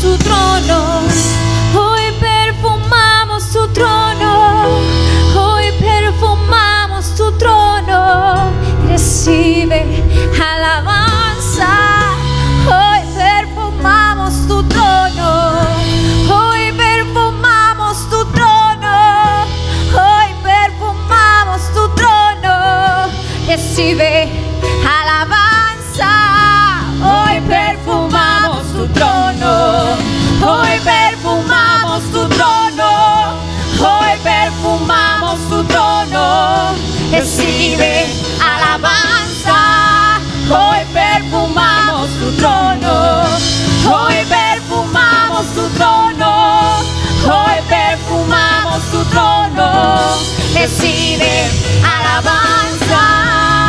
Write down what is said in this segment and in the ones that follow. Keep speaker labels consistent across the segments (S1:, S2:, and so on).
S1: tu trono, hoy perfumamos tu trono, hoy perfumamos tu trono. Recibe alabanza, hoy perfumamos tu trono, hoy perfumamos tu trono, hoy perfumamos tu trono. Recibe alabanza, hoy perfumamos tu trono, hoy perfumamos tu trono, hoy perfumamos tu trono. Recibe alabanza, hoy perfumamos tu trono, hoy perfumamos tu trono, hoy perfumamos tu trono. Recibe alabanza.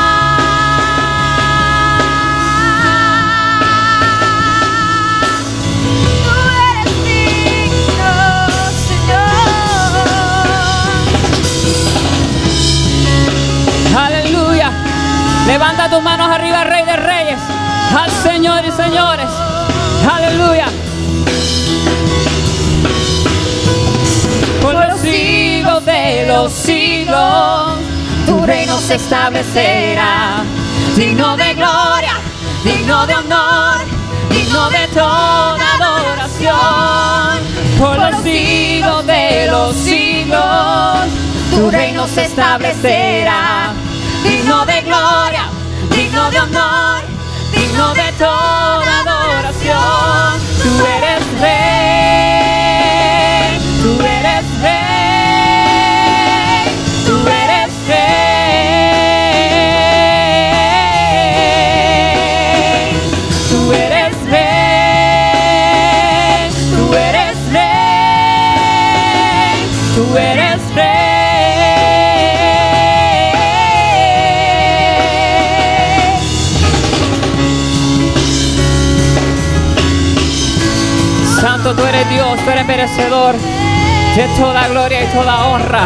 S2: Aleluya. Levanta tus manos arriba, Rey de Reyes, al Señor y señores. Aleluya. Por los siglos de los siglos, tu reino se establecerá. Digno de gloria, digno de honor, digno de toda adoración. Por los siglos de los siglos, tu reino se establecerá. Digno de gloria, digno de honor, digno de toda adoración. Tú eres rey, tú eres rey, tú eres rey, tú eres rey, tú eres rey, tú eres rey. Santo, tú eres Dios, tú eres merecedor de toda gloria y toda honra.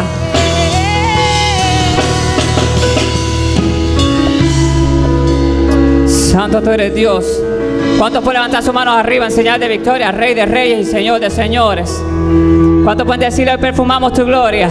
S2: Santo, tú eres Dios. ¿Cuántos pueden levantar sus manos arriba en señal de victoria, Rey de Reyes y Señor de Señores? ¿Cuántos pueden decir, hoy perfumamos tu gloria?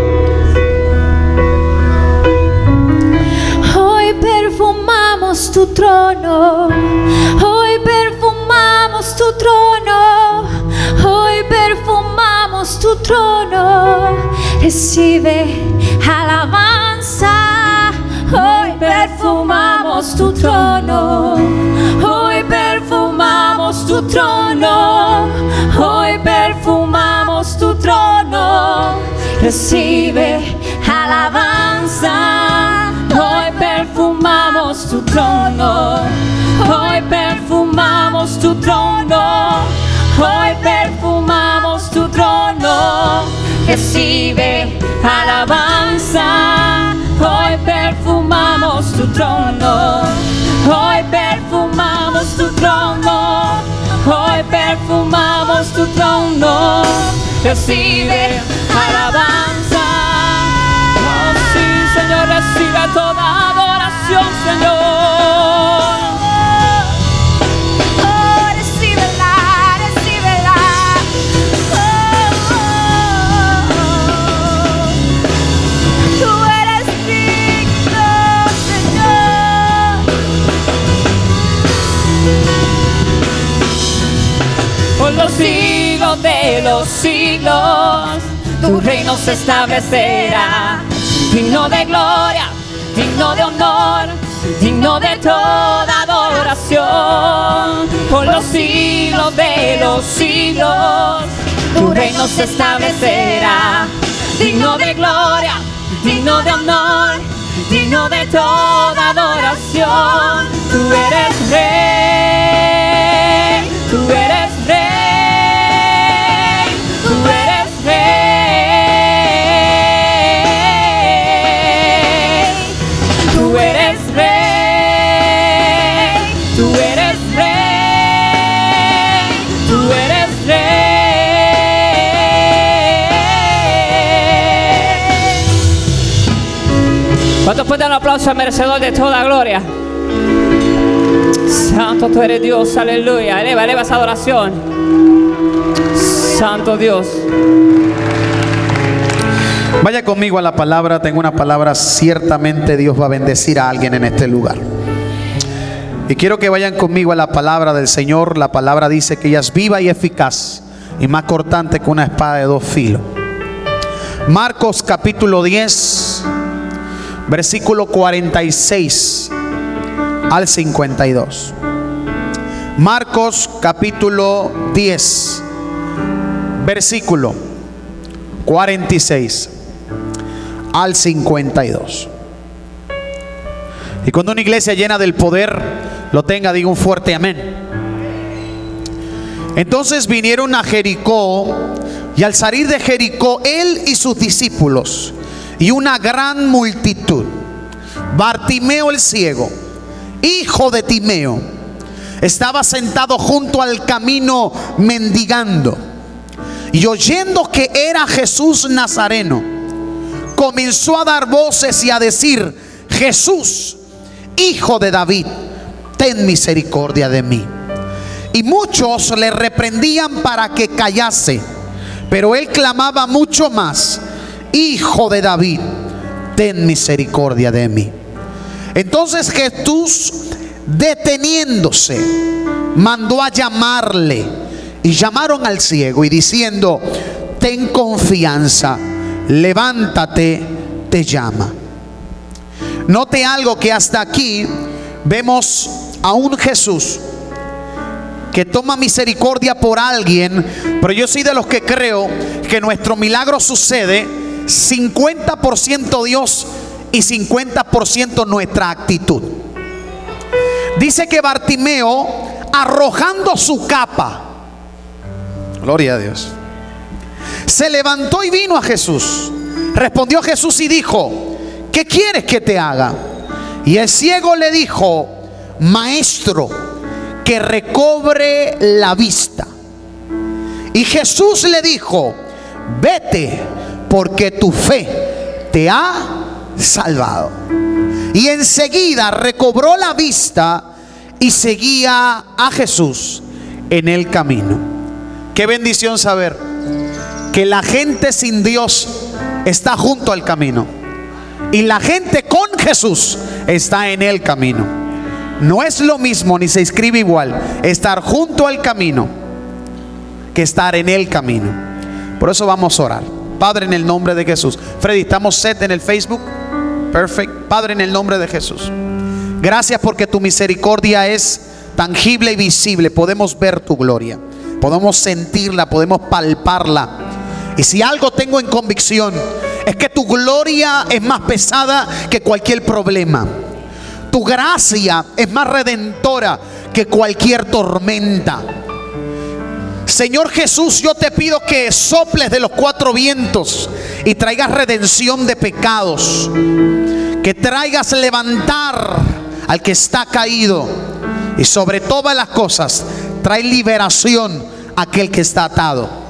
S1: Hoy perfumamos tu trono, hoy perfumamos tu trono, hoy perfumamos tu trono. Recibe alabanza, hoy perfumamos tu trono, hoy perfumamos tu trono, hoy perfumamos tu trono. Recibe alabanza, hoy perfumamos tu trono, hoy perfumamos tu trono, hoy perfumamos tu trono. Recibe alabanza, hoy perfumamos tu trono, hoy perfumamos tu trono, hoy perfumamos tu trono. Recibe alabanza. Oh sí, Señor, recibe toda adoración, Señor. Por los siglos de los siglos, tu reino se establecerá. Digno de gloria, digno de honor, digno de toda adoración. Por los siglos de los siglos, tu reino se establecerá. Digno de gloria, digno de honor, digno de toda adoración. Tú eres rey, tú eres rey. ¿Cuántos pueden dar un aplauso al merecedor de toda gloria? Santo tú eres Dios, aleluya. Eleva esa adoración. Santo Dios.
S3: Vaya conmigo a la palabra. Tengo una palabra. Ciertamente Dios va a bendecir a alguien en este lugar. Y quiero que vayan conmigo a la palabra del Señor. La palabra dice que ella es viva y eficaz y más cortante que una espada de dos filos. Marcos capítulo 10, versículo 46 al 52. Marcos capítulo 10, versículo 46 al 52. Y cuando una iglesia llena del poder lo tenga, diga un fuerte amén. Entonces vinieron a Jericó, y al salir de Jericó, él y sus discípulos y una gran multitud, Bartimeo el ciego, hijo de Timeo, estaba sentado junto al camino mendigando. Y oyendo que era Jesús Nazareno, comenzó a dar voces y a decir: Jesús, hijo de David, ten misericordia de mí. Y muchos le reprendían para que callase, pero él clamaba mucho más: Hijo de David, ten misericordia de mí. Entonces Jesús, deteniéndose, mandó a llamarle, y llamaron al ciego y diciendo: ten confianza, levántate, te llama. Note algo, que hasta aquí vemos a un Jesús que toma misericordia por alguien, pero yo soy de los que creo que nuestro milagro sucede 50% Dios y 50% nuestra actitud. Dice que Bartimeo, arrojando su capa, gloria a Dios, se levantó y vino a Jesús. Respondió Jesús y dijo: ¿qué quieres que te haga? Y el ciego le dijo: Maestro, que recobre la vista. Y Jesús le dijo: vete, porque tu fe te ha salvado. Y enseguida recobró la vista y seguía a Jesús en el camino. Qué bendición saber que la gente sin Dios está junto al camino, y la gente con Jesús está en el camino. No es lo mismo, ni se escribe igual, estar junto al camino que estar en el camino. Por eso vamos a orar. Padre, en el nombre de Jesús. Freddy, ¿estamos set en el Facebook? Perfecto. Padre, en el nombre de Jesús, gracias porque tu misericordia es tangible y visible. Podemos ver tu gloria, podemos sentirla, podemos palparla. Y si algo tengo en convicción, es que tu gloria es más pesada que cualquier problema. Tu gracia es más redentora que cualquier tormenta. Señor Jesús, yo te pido que soples de los cuatro vientos y traigas redención de pecados, que traigas levantar al que está caído, y sobre todas las cosas trae liberación a aquel que está atado.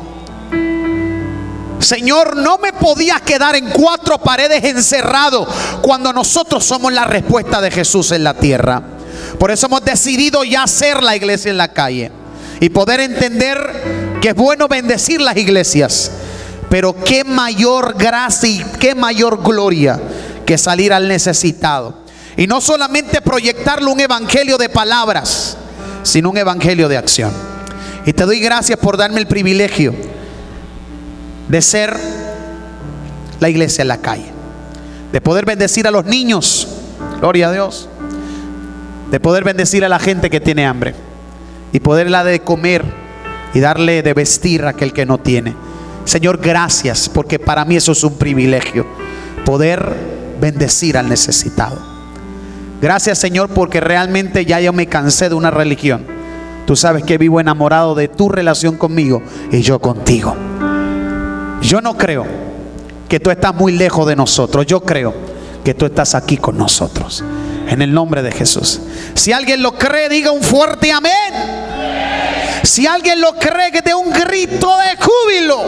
S3: Señor, no me podía quedar en cuatro paredes encerrado cuando nosotros somos la respuesta de Jesús en la tierra. Por eso hemos decidido ya hacer la iglesia en la calle y poder entender que es bueno bendecir las iglesias, pero qué mayor gracia y qué mayor gloria que salir al necesitado, y no solamente proyectarle un evangelio de palabras, sino un evangelio de acción. Y te doy gracias por darme el privilegio de ser la iglesia en la calle, de poder bendecir a los niños, gloria a Dios, de poder bendecir a la gente que tiene hambre y poderla de comer y darle de vestir a aquel que no tiene. Señor, gracias, porque para mí eso es un privilegio, poder bendecir al necesitado. Gracias, Señor, porque realmente ya yo me cansé de una religión. Tú sabes que vivo enamorado de tu relación conmigo y yo contigo. Yo no creo que tú estás muy lejos de nosotros. Yo creo que tú estás aquí con nosotros. En el nombre de Jesús. Si alguien lo cree, diga un fuerte amén. Si alguien lo cree, que dé un grito de júbilo.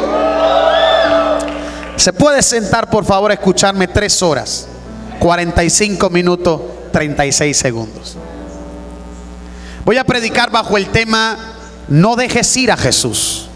S3: Se puede sentar, por favor, a escucharme 3 horas, 45 minutos, 36 segundos. Voy a predicar bajo el tema: no dejes ir a Jesús.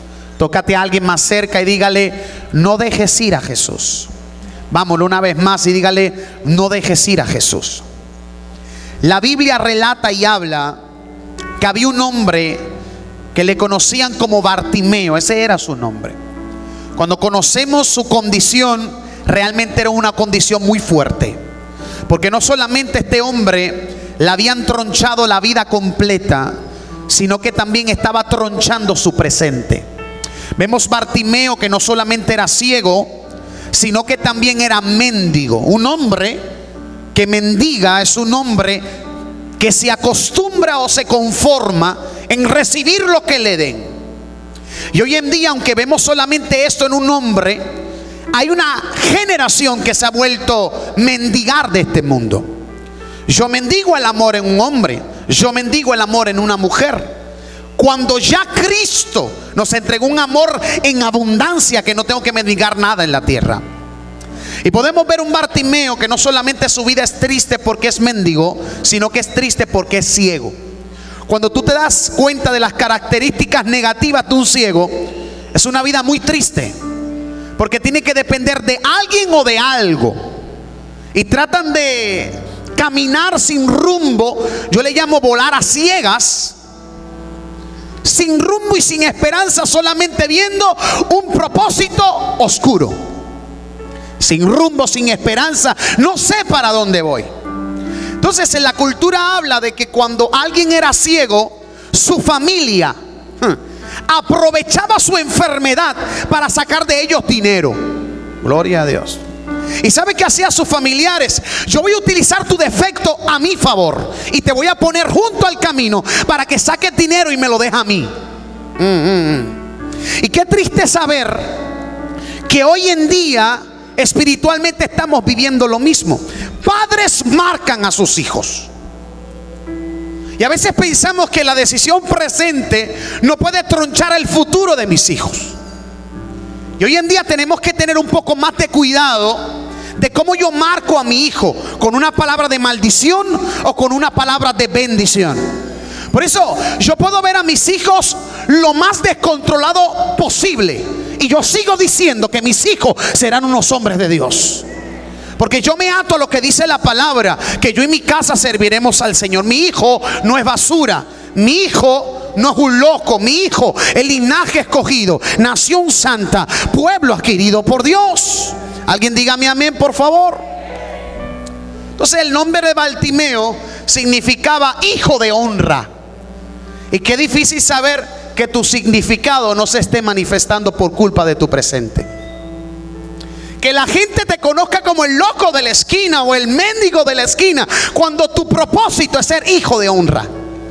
S3: Tócate a alguien más cerca y dígale: no dejes ir a Jesús. Vámonos una vez más y dígale: no dejes ir a Jesús. La Biblia relata y habla que había un hombre que le conocían como Bartimeo. Ese era su nombre. Cuando conocemos su condición, realmente era una condición muy fuerte, porque no solamente este hombre le habían tronchado la vida completa, sino que también estaba tronchando su presente. Vemos Bartimeo que no solamente era ciego, sino que también era mendigo. Un hombre que mendiga es un hombre que se acostumbra o se conforma en recibir lo que le den. Y hoy en día, aunque vemos solamente esto en un hombre, hay una generación que se ha vuelto mendigar de este mundo. Yo mendigo el amor en un hombre, yo mendigo el amor en una mujer, cuando ya Cristo nos entregó un amor en abundancia, que no tengo que mendigar nada en la tierra. Y podemos ver un Bartimeo que no solamente su vida es triste porque es mendigo, sino que es triste porque es ciego. Cuando tú te das cuenta de las características negativas de un ciego, es una vida muy triste, porque tiene que depender de alguien o de algo, y tratan de caminar sin rumbo. Yo le llamo volar a ciegas, sin rumbo y sin esperanza, solamente viendo un propósito oscuro. Sin rumbo, sin esperanza, no sé para dónde voy. Entonces en la cultura habla de que cuando alguien era ciego, su familia aprovechaba su enfermedad para sacar de ellos dinero. Gloria a Dios. ¿Y sabe qué hacían sus familiares? Yo voy a utilizar tu defecto a mi favor y te voy a poner junto al camino para que saques dinero y me lo dejes a mí. Y qué triste saber que hoy en día espiritualmente estamos viviendo lo mismo. Padres marcan a sus hijos, y a veces pensamos que la decisión presente no puede tronchar el futuro de mis hijos. Y hoy en día tenemos que tener un poco más de cuidado de cómo yo marco a mi hijo, con una palabra de maldición o con una palabra de bendición. Por eso yo puedo ver a mis hijos lo más descontrolado posible, y yo sigo diciendo que mis hijos serán unos hombres de Dios, porque yo me ato a lo que dice la palabra, que yo y mi casa serviremos al Señor. Mi hijo no es basura, mi hijo no es un loco, mi hijo, el linaje escogido, nación santa, pueblo adquirido por Dios. Alguien dígame amén, por favor. Entonces el nombre de Bartimeo significaba hijo de honra. Y qué difícil saber que tu significado no se esté manifestando por culpa de tu presente. Que la gente te conozca como el loco de la esquina o el mendigo de la esquina, cuando tu propósito es ser hijo de honra.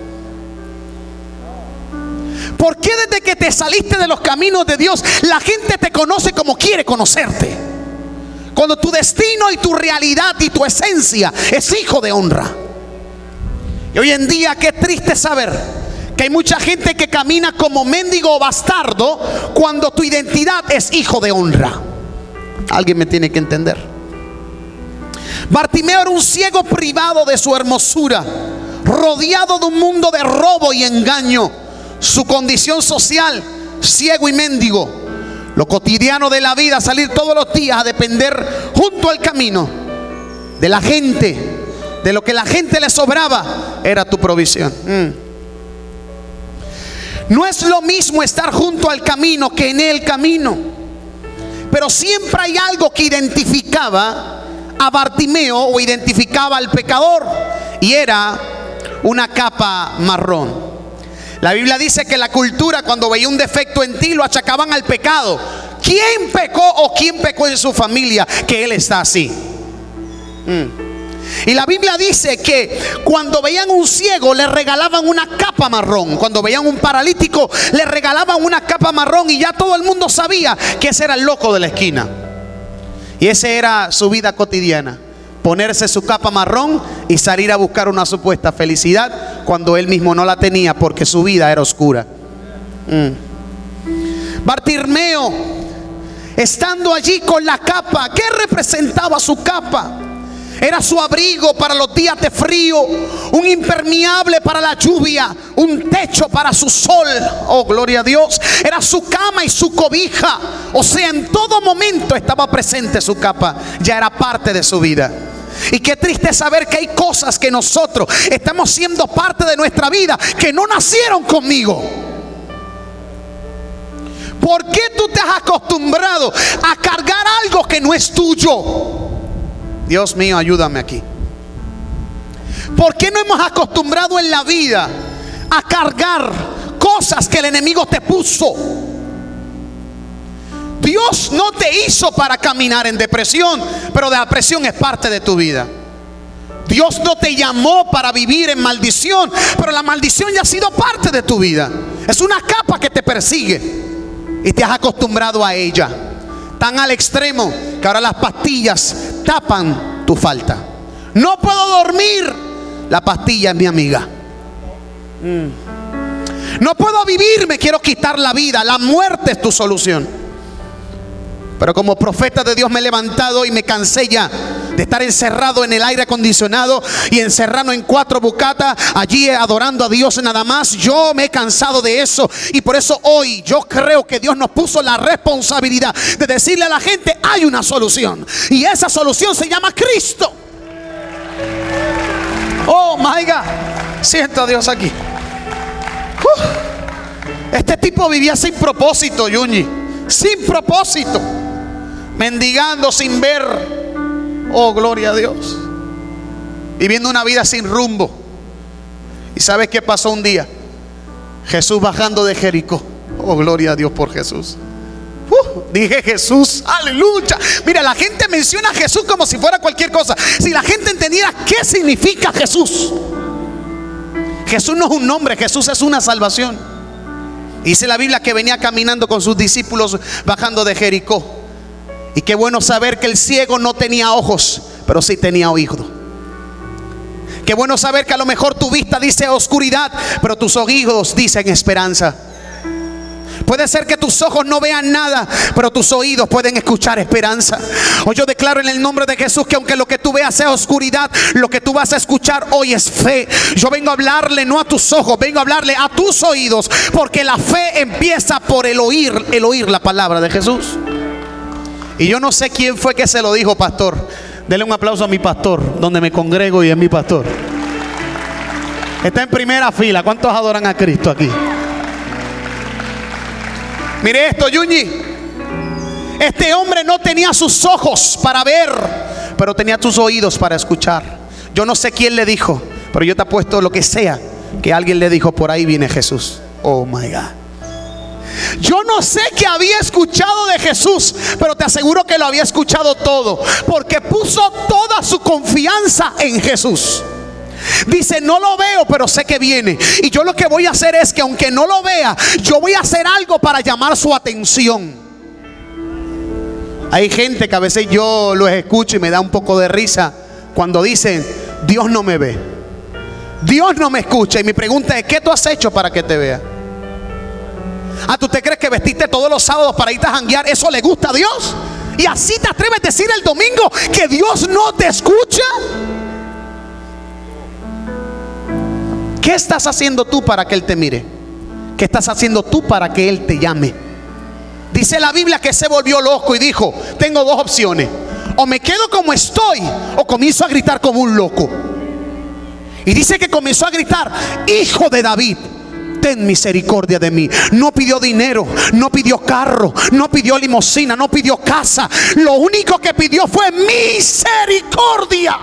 S3: ¿Por qué desde que te saliste de los caminos de Dios la gente te conoce como quiere conocerte? Cuando tu destino y tu realidad y tu esencia es hijo de honra. Y hoy en día qué triste saber que hay mucha gente que camina como mendigo o bastardo cuando tu identidad es hijo de honra. Alguien me tiene que entender. Bartimeo era un ciego privado de su hermosura, rodeado de un mundo de robo y engaño. Su condición social, ciego y mendigo. Lo cotidiano de la vida, salir todos los días a depender junto al camino de la gente, de lo que la gente le sobraba, era tu provisión. No es lo mismo estar junto al camino que en el camino, pero siempre hay algo que identificaba a Bartimeo o identificaba al pecador, y era una capa marrón. La Biblia dice que la cultura, cuando veía un defecto en ti, lo achacaban al pecado. ¿Quién pecó o quién pecó en su familia que él está así? Y la Biblia dice que cuando veían un ciego le regalaban una capa marrón. Cuando veían un paralítico le regalaban una capa marrón, y ya todo el mundo sabía que ese era el loco de la esquina. Y esa era su vida cotidiana, ponerse su capa marrón y salir a buscar una supuesta felicidad cuando él mismo no la tenía, porque su vida era oscura. Bartimeo, estando allí con la capa, ¿qué representaba su capa? Era su abrigo para los días de frío, un impermeable para la lluvia, un techo para su sol. Oh, gloria a Dios. Era su cama y su cobija. O sea, en todo momento estaba presente su capa. Ya era parte de su vida. Y qué triste saber que hay cosas que nosotros estamos siendo parte de nuestra vida que no nacieron conmigo. ¿Por qué tú te has acostumbrado a cargar algo que no es tuyo? Dios mío, ayúdame aquí. ¿Por qué no hemos acostumbrado en la vida a cargar cosas que el enemigo te puso? Dios no te hizo para caminar en depresión, pero la depresión es parte de tu vida. Dios no te llamó para vivir en maldición, pero la maldición ya ha sido parte de tu vida. Es una capa que te persigue y te has acostumbrado a ella, tan al extremo que ahora las pastillas tapan tu falta. No puedo dormir, la pastilla es mi amiga. No puedo vivir, me quiero quitar la vida, la muerte es tu solución. Pero como profeta de Dios me he levantado y me cansé ya de estar encerrado en el aire acondicionado y encerrado en 4 bucatas allí adorando a Dios nada más. Yo me he cansado de eso, y por eso hoy yo creo que Dios nos puso la responsabilidad de decirle a la gente: hay una solución, y esa solución se llama Cristo. Oh my God, siento a Dios aquí. Este tipo vivía sin propósito, Yuñi, sin propósito, mendigando sin ver. Oh, gloria a Dios. Viviendo una vida sin rumbo. ¿Y sabes qué pasó un día? Jesús bajando de Jericó. Oh, gloria a Dios por Jesús. Dije Jesús, aleluya. Mira, la gente menciona a Jesús como si fuera cualquier cosa. Si la gente entendiera qué significa Jesús. Jesús no es un nombre, Jesús es una salvación. Dice la Biblia que venía caminando con sus discípulos bajando de Jericó. Y qué bueno saber que el ciego no tenía ojos, pero sí tenía oído. Qué bueno saber que a lo mejor tu vista dice oscuridad, pero tus oídos dicen esperanza. Puede ser que tus ojos no vean nada, pero tus oídos pueden escuchar esperanza. Hoy yo declaro en el nombre de Jesús que aunque lo que tú veas sea oscuridad, lo que tú vas a escuchar hoy es fe. Yo vengo a hablarle no a tus ojos, vengo a hablarle a tus oídos, porque la fe empieza por el oír la palabra de Jesús. Y yo no sé quién fue que se lo dijo, pastor. Denle un aplauso a mi pastor, donde me congrego, y es mi pastor. Está en primera fila. ¿Cuántos adoran a Cristo aquí? Mire esto, Yuñi. Este hombre no tenía sus ojos para ver, pero tenía tus oídos para escuchar. Yo no sé quién le dijo, pero yo te apuesto lo que sea que alguien le dijo: por ahí viene Jesús. Oh my God. Yo no sé qué había escuchado de Jesús, pero te aseguro que lo había escuchado todo, porque puso toda su confianza en Jesús. Dice: no lo veo, pero sé que viene. Y yo lo que voy a hacer es que aunque no lo vea, yo voy a hacer algo para llamar su atención. Hay gente que a veces yo los escucho y me da un poco de risa cuando dicen: Dios no me ve, Dios no me escucha. Y mi pregunta es: ¿qué tú has hecho para que te vea? ¿tú te crees que vestiste todos los sábados para irte a janguear? ¿Eso le gusta a Dios? ¿Y así te atreves a decir el domingo que Dios no te escucha? ¿Qué estás haciendo tú para que Él te mire? ¿Qué estás haciendo tú para que Él te llame? Dice la Biblia que se volvió loco y dijo: tengo 2 opciones, o me quedo como estoy o comienzo a gritar como un loco. Y dice que comenzó a gritar: Hijo de David, ten misericordia de mí. No pidió dinero, no pidió carro, no pidió limusina, no pidió casa. Lo único que pidió fue misericordia.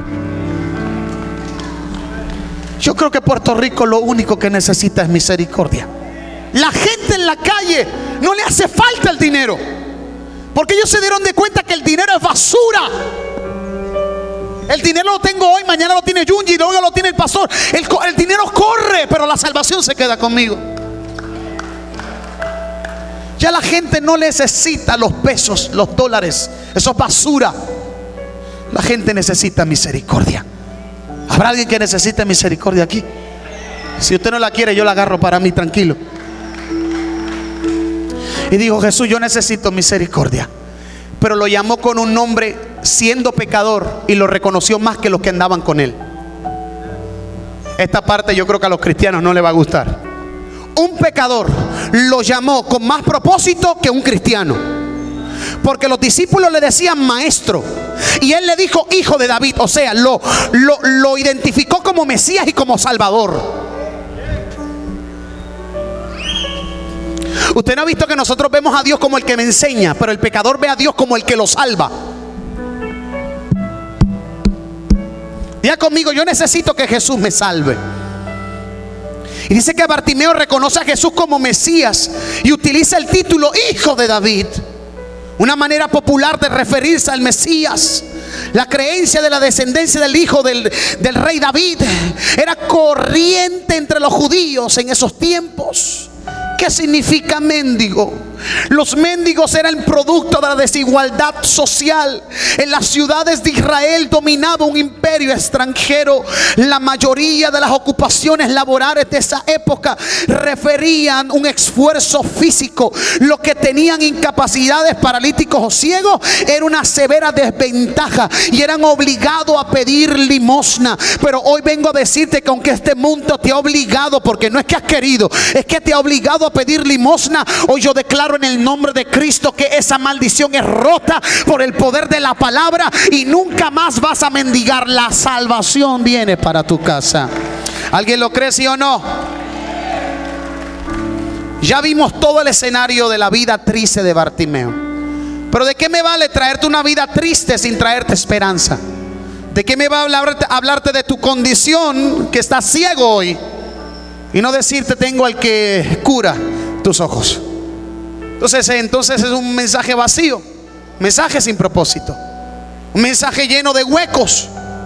S3: Yo creo que Puerto Rico lo único que necesita es misericordia. La gente en la calle no le hace falta el dinero, porque ellos se dieron de cuenta que el dinero es basura. El dinero lo tengo hoy, mañana lo tiene Yunji, luego lo tiene el pastor. El dinero corre, pero la salvación se queda conmigo. Ya la gente no necesita los pesos, los dólares. Eso es basura. La gente necesita misericordia. ¿Habrá alguien que necesite misericordia aquí? Si usted no la quiere, yo la agarro para mí, tranquilo. Y dijo: Jesús, yo necesito misericordia. Pero lo llamó con un nombre siendo pecador, y lo reconoció más que los que andaban con él. Esta parte yo creo que a los cristianos no les va a gustar. Un pecador lo llamó con más propósito que un cristiano, porque los discípulos le decían maestro, y él le dijo hijo de David. O sea, lo identificó como Mesías y como Salvador. Usted no ha visto que nosotros vemos a Dios como el que me enseña, pero el pecador ve a Dios como el que lo salva. Diga conmigo: yo necesito que Jesús me salve. Y dice que Bartimeo reconoce a Jesús como Mesías y utiliza el título hijo de David, una manera popular de referirse al Mesías. La creencia de la descendencia del hijo del rey David era corriente entre los judíos en esos tiempos. ¿Qué significa mendigo? Los mendigos eran producto de la desigualdad social. En las ciudades de Israel dominaba un imperio extranjero. La mayoría de las ocupaciones laborales de esa época referían un esfuerzo físico. Los que tenían incapacidades, paralíticos o ciegos, era una severa desventaja y eran obligados a pedir limosna. Pero hoy vengo a decirte que aunque este mundo te ha obligado, porque no es que has querido, es que te ha obligado a pedir limosna, hoy yo declaro en el nombre de Cristo que esa maldición es rota por el poder de la palabra y nunca más vas a mendigar. La salvación viene para tu casa. ¿Alguien lo cree, sí o no? Ya vimos todo el escenario de la vida triste de Bartimeo, pero ¿de qué me vale traerte una vida triste sin traerte esperanza? ¿De qué me va a hablarte de tu condición, que estás ciego hoy, y no decirte tengo al que cura tus ojos? Entonces es un mensaje vacío, un mensaje sin propósito, un mensaje lleno de huecos.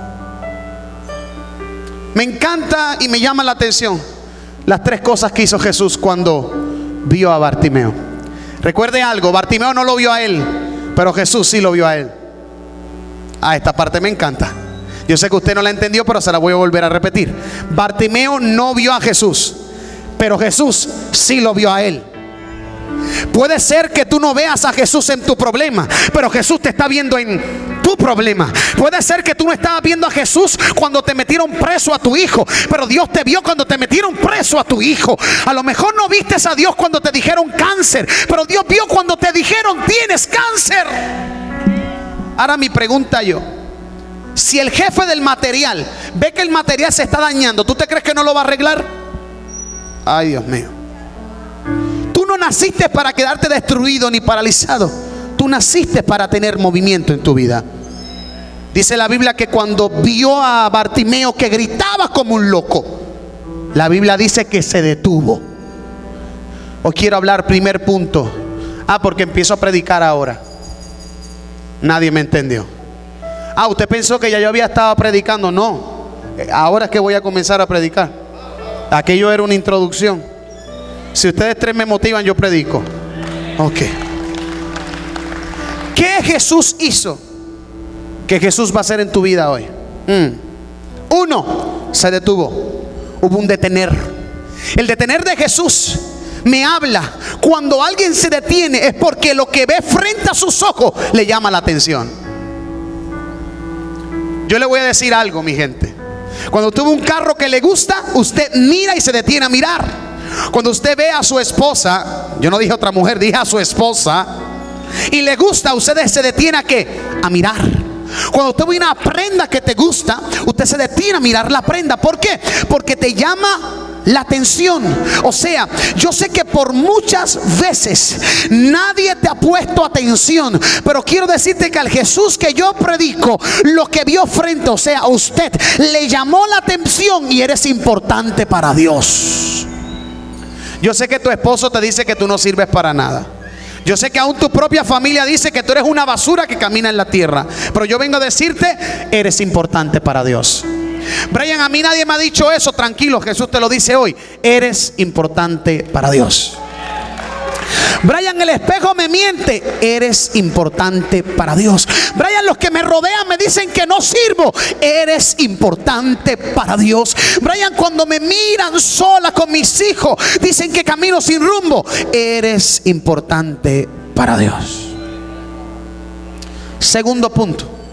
S3: Me encanta y me llama la atención las tres cosas que hizo Jesús cuando vio a Bartimeo. Recuerde algo: Bartimeo no lo vio a él, pero Jesús sí lo vio a él. Esta parte me encanta. Yo sé que usted no la entendió, pero se la voy a volver a repetir. Bartimeo no vio a Jesús, pero Jesús sí lo vio a él. Puede ser que tú no veas a Jesús en tu problema, pero Jesús te está viendo en tu problema. Puede ser que tú no estabas viendo a Jesús cuando te metieron preso a tu hijo, pero Dios te vio cuando te metieron preso a tu hijo. A lo mejor no vistes a Dios cuando te dijeron cáncer, pero Dios vio cuando te dijeron tienes cáncer. Ahora mi pregunta yo: si el jefe del material ve que el material se está dañando, ¿tú te crees que no lo va a arreglar? Ay, Dios mío. Tú no naciste para quedarte destruido ni paralizado. Tú naciste para tener movimiento en tu vida. Dice la Biblia que cuando vio a Bartimeo que gritaba como un loco, la Biblia dice que se detuvo. Hoy quiero hablar, primer punto. Porque empiezo a predicar ahora. Nadie me entendió. Usted pensó que ya yo había estado predicando. No, ahora es que voy a comenzar a predicar. Aquello era una introducción. Si ustedes tres me motivan, yo predico. Ok. ¿Qué Jesús hizo que Jesús va a hacer en tu vida hoy? Uno, se detuvo. Hubo un detener. El detener de Jesús me habla. Cuando alguien se detiene es porque lo que ve frente a sus ojos le llama la atención. Yo le voy a decir algo, mi gente. Cuando usted ve un carro que le gusta, usted mira y se detiene a mirar. Cuando usted ve a su esposa, yo no dije otra mujer, dije a su esposa, y le gusta, usted se detiene ¿a qué? A mirar. Cuando usted ve una prenda que te gusta, usted se detiene a mirar la prenda. ¿Por qué? Porque te llama la atención. O sea, yo sé que por muchas veces nadie te ha puesto atención, pero quiero decirte que al Jesús que yo predico, lo que vio frente, o sea, a usted le llamó la atención y eres importante para Dios. Yo sé que tu esposo te dice que tú no sirves para nada. Yo sé que aún tu propia familia dice que tú eres una basura que camina en la tierra, pero yo vengo a decirte, eres importante para Dios. Brian, a mí nadie me ha dicho eso. Tranquilo, Jesús te lo dice hoy. Eres importante para Dios. Brian, el espejo me miente. Eres importante para Dios. Brian, los que me rodean me dicen que no sirvo. Eres importante para Dios. Brian, cuando me miran sola con mis hijos, dicen que camino sin rumbo. Eres importante para Dios. Segundo punto.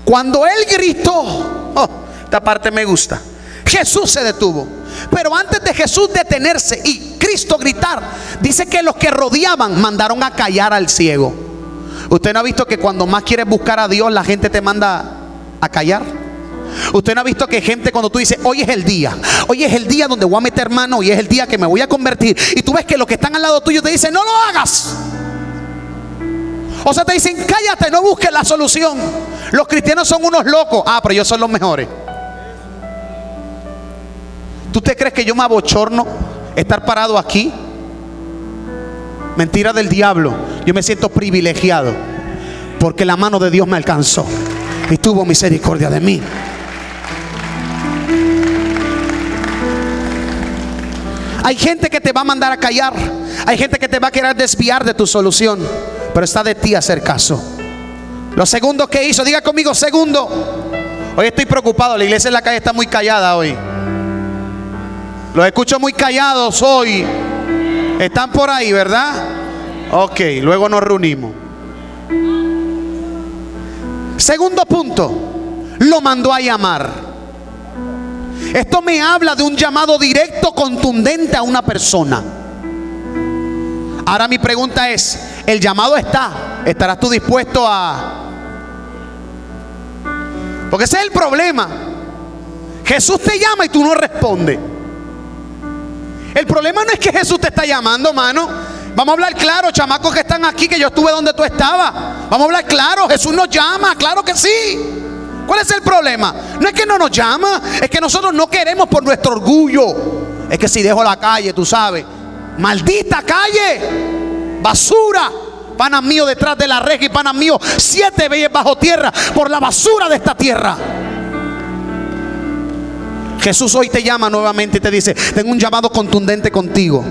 S3: Cuando él gritó, esta parte me gusta, Jesús se detuvo. Pero antes de Jesús detenerse y Cristo gritar, dice que los que rodeaban mandaron a callar al ciego. ¿Usted no ha visto que cuando más quieres buscar a Dios, la gente te manda a callar? ¿Usted no ha visto que gente, cuando tú dices, hoy es el día donde voy a meter mano, hoy es el día que me voy a convertir, y tú ves que los que están al lado tuyo te dicen, no lo hagas? O sea, te dicen, cállate, no busques la solución. Los cristianos son unos locos. Pero ellos son los mejores. ¿Tú te crees que yo me abochorno estar parado aquí? Mentira del diablo. Yo me siento privilegiado porque la mano de Dios me alcanzó y tuvo misericordia de mí. Hay gente que te va a mandar a callar. Hay gente que te va a querer desviar de tu solución, pero está de ti hacer caso. Lo segundo que hizo, diga conmigo, segundo. Hoy estoy preocupado, la iglesia en la calle está muy callada hoy. Los escucho muy callados hoy. Están por ahí, ¿verdad? Ok, luego nos reunimos. Segundo punto, lo mandó a llamar. Esto me habla de un llamado directo, contundente a una persona. Ahora mi pregunta es, el llamado está, ¿estarás tú dispuesto a? Porque ese es el problema. Jesús te llama y tú no respondes. El problema no es que Jesús te está llamando, mano. Vamos a hablar claro, chamacos que están aquí, que yo estuve donde tú estabas. Vamos a hablar claro, Jesús nos llama, claro que sí. ¿Cuál es el problema? No es que no nos llama, es que nosotros no queremos por nuestro orgullo. Es que si dejo la calle, tú sabes, maldita calle, basura, panas míos detrás de la reja y panas míos 7 veces bajo tierra por la basura de esta tierra. Jesús hoy te llama nuevamente y te dice, tengo un llamado contundente contigo.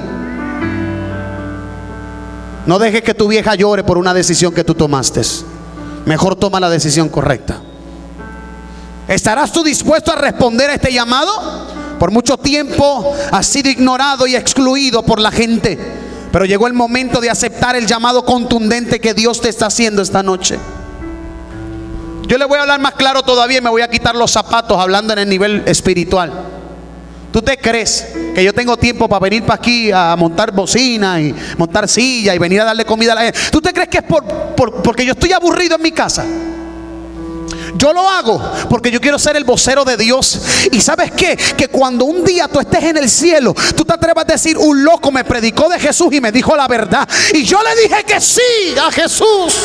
S3: No dejes que tu vieja llore por una decisión que tú tomaste. Mejor toma la decisión correcta. ¿Estarás tú dispuesto a responder a este llamado? Por mucho tiempo has sido ignorado y excluido por la gente, pero llegó el momento de aceptar el llamado contundente que Dios te está haciendo esta noche. Yo le voy a hablar más claro todavía y me voy a quitar los zapatos hablando en el nivel espiritual. ¿Tú te crees que yo tengo tiempo para venir para aquí a montar bocina y montar silla y venir a darle comida a la gente? ¿Tú te crees que es porque yo estoy aburrido en mi casa? Yo lo hago porque yo quiero ser el vocero de Dios. Y ¿sabes qué? Que cuando un día tú estés en el cielo, tú te atrevas a decir, un loco me predicó de Jesús y me dijo la verdad, y yo le dije que sí a Jesús.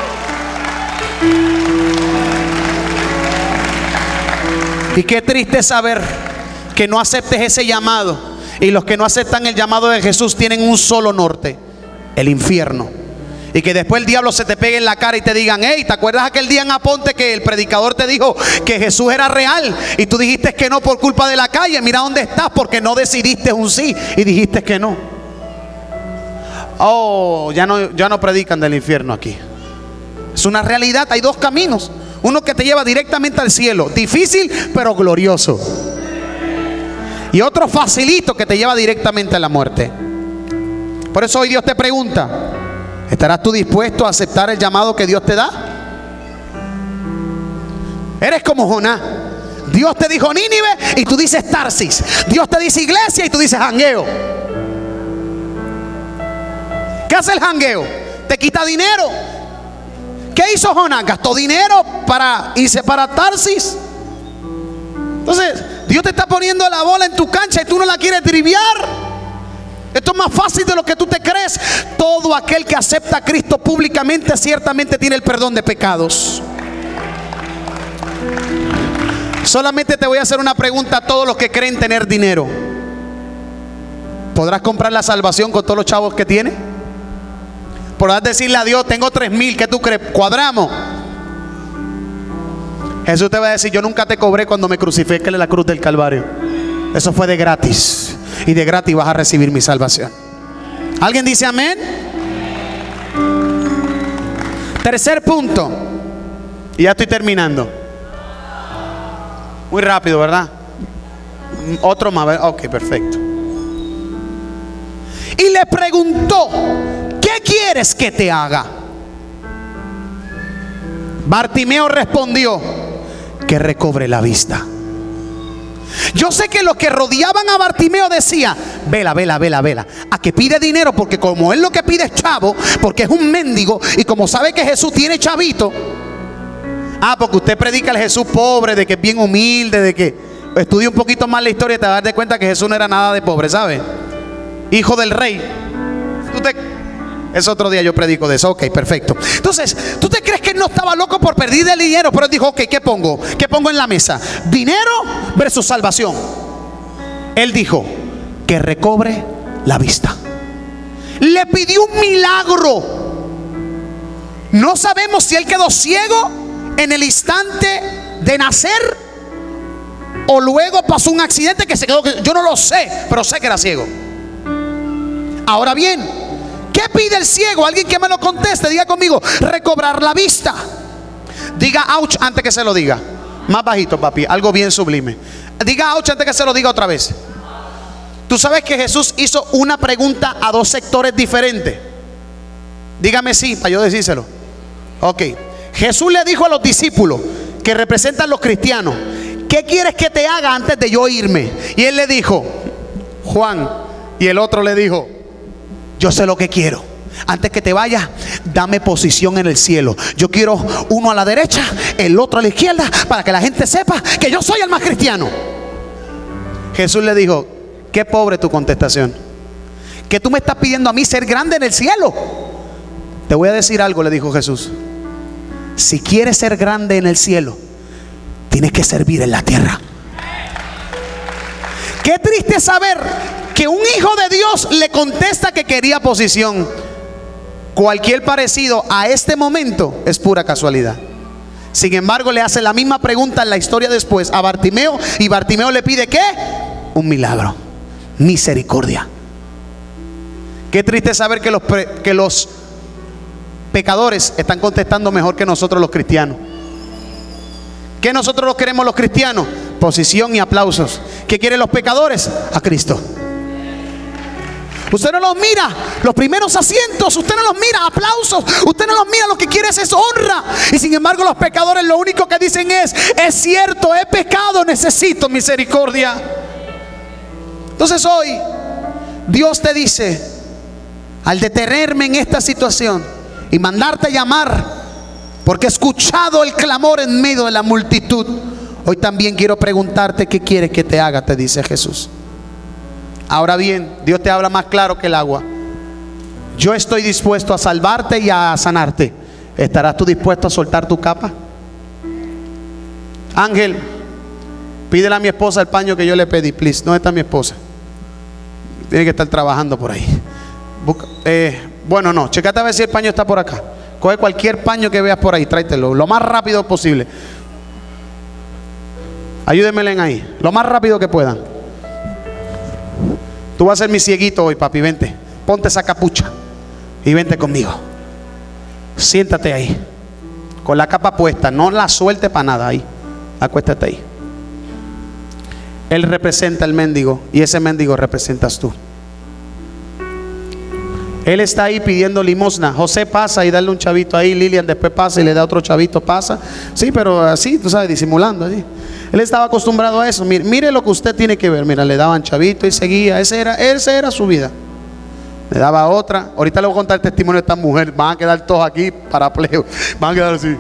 S3: Y qué triste saber que no aceptes ese llamado. Y los que no aceptan el llamado de Jesús tienen un solo norte: el infierno. Y que después el diablo se te pegue en la cara y te digan, hey, ¿te acuerdas aquel día en Aponte que el predicador te dijo que Jesús era real y tú dijiste que no por culpa de la calle? Mira dónde estás, porque no decidiste un sí y dijiste que no. Ya no predican del infierno aquí. Es una realidad. Hay dos caminos: uno que te lleva directamente al cielo, difícil pero glorioso, y otro facilito que te lleva directamente a la muerte. Por eso hoy Dios te pregunta, ¿estarás tú dispuesto a aceptar el llamado que Dios te da? Eres como Jonás. Dios te dijo Nínive y tú dices Tarsis. Dios te dice iglesia y tú dices jangueo. ¿Qué hace el jangueo? Te quita dinero. ¿Qué hizo Jonás? Gastó dinero para irse para Tarsis. Entonces Dios te está poniendo la bola en tu cancha y tú no la quieres driviar. Esto es más fácil de lo que tú te crees. Todo aquel que acepta a Cristo públicamente ciertamente tiene el perdón de pecados. Solamente te voy a hacer una pregunta a todos los que creen tener dinero. ¿Podrás comprar la salvación con todos los chavos que tiene? ¿Podrás decirle a Dios, tengo 3,000, ¿qué tú crees? ¿Cuadramos? Jesús te va a decir, yo nunca te cobré cuando me crucifiqué en la cruz del Calvario. Eso fue de gratis. Y de gratis vas a recibir mi salvación. ¿Alguien dice amén? Tercer punto. Y ya estoy terminando. Muy rápido, ¿verdad? Otro más. Ok, perfecto. Y le preguntó, ¿qué quieres que te haga? Bartimeo respondió: que recobre la vista. Yo sé que los que rodeaban a Bartimeo decían: vela, vela, vela, vela, a que pide dinero, porque como él lo que pide es chavo, porque es un mendigo, y como sabe que Jesús tiene chavito. Porque usted predica el Jesús pobre, de que es bien humilde, de que estudia un poquito más la historia y te vas a dar cuenta que Jesús no era nada de pobre, ¿sabe? Hijo del rey. Es otro día yo predico de eso. Ok, perfecto. Entonces, ¿tú te crees que él no estaba loco por perder el dinero? Pero él dijo: ok, ¿qué pongo? ¿Qué pongo en la mesa? Dinero versus salvación. Él dijo: que recobre la vista. Le pidió un milagro. No sabemos si él quedó ciego en el instante de nacer, o luego pasó un accidente que se quedó. Yo no lo sé, pero sé que era ciego. Ahora bien, ¿qué pide el ciego? Alguien que me lo conteste, diga conmigo: recobrar la vista. Diga ouch antes que se lo diga. Más bajito, papi, algo bien sublime. Diga ouch antes que se lo diga otra vez. Tú sabes que Jesús hizo una pregunta a dos sectores diferentes. Dígame sí, para yo decírselo. Ok. Jesús le dijo a los discípulos, que representan los cristianos: ¿qué quieres que te haga antes de yo irme? Y él le dijo: Juan. Y el otro le dijo: yo sé lo que quiero. Antes que te vayas, dame posición en el cielo. Yo quiero uno a la derecha, el otro a la izquierda, para que la gente sepa que yo soy el más cristiano. Jesús le dijo: qué pobre tu contestación. Que tú me estás pidiendo a mí ser grande en el cielo. Te voy a decir algo, le dijo Jesús. Si quieres ser grande en el cielo, tienes que servir en la tierra. Qué triste saber que un hijo de Dios le contesta que quería posición. Cualquier parecido a este momento es pura casualidad. Sin embargo, le hace la misma pregunta en la historia después a Bartimeo, y Bartimeo le pide ¿qué? Un milagro, misericordia. Qué triste saber que los pecadores están contestando mejor que nosotros los cristianos. ¿Qué nosotros los queremos los cristianos? Posición y aplausos. ¿Qué quieren los pecadores? A Cristo. Usted no los mira los primeros asientos, usted no los mira aplausos, usted no los mira, lo que quiere es honra. Y sin embargo los pecadores lo único que dicen es cierto, he pecado, necesito misericordia. Entonces hoy Dios te dice, al detenerme en esta situación y mandarte a llamar, porque he escuchado el clamor en medio de la multitud, hoy también quiero preguntarte qué quieres que te haga, te dice Jesús. Ahora bien, Dios te habla más claro que el agua. Yo estoy dispuesto a salvarte y a sanarte. ¿Estarás tú dispuesto a soltar tu capa? Ángel, pídele a mi esposa el paño que yo le pedí, please. ¿Dónde está mi esposa? Tiene que estar trabajando por ahí. Bueno, no, checate a ver si el paño está por acá. Coge cualquier paño que veas por ahí, tráetelo lo más rápido posible. Ayúdenmele en ahí, lo más rápido que puedan. Tú vas a ser mi cieguito hoy, papi, vente. Ponte esa capucha y vente conmigo. Siéntate ahí, con la capa puesta, no la suelte para nada ahí. Acuéstate ahí. Él representa al mendigo y ese mendigo representas tú. Él está ahí pidiendo limosna. José pasa y dale un chavito ahí. Lilian después pasa y le da otro chavito, pasa. Sí, pero así, tú sabes, disimulando así. Él estaba acostumbrado a eso. Mire lo que usted tiene que ver. Mira, le daban chavito y seguía. Esa era su vida. Le daba otra. Ahorita le voy a contar el testimonio de esta mujer. Van a quedar todos aquí paraplejos. Van a quedar así.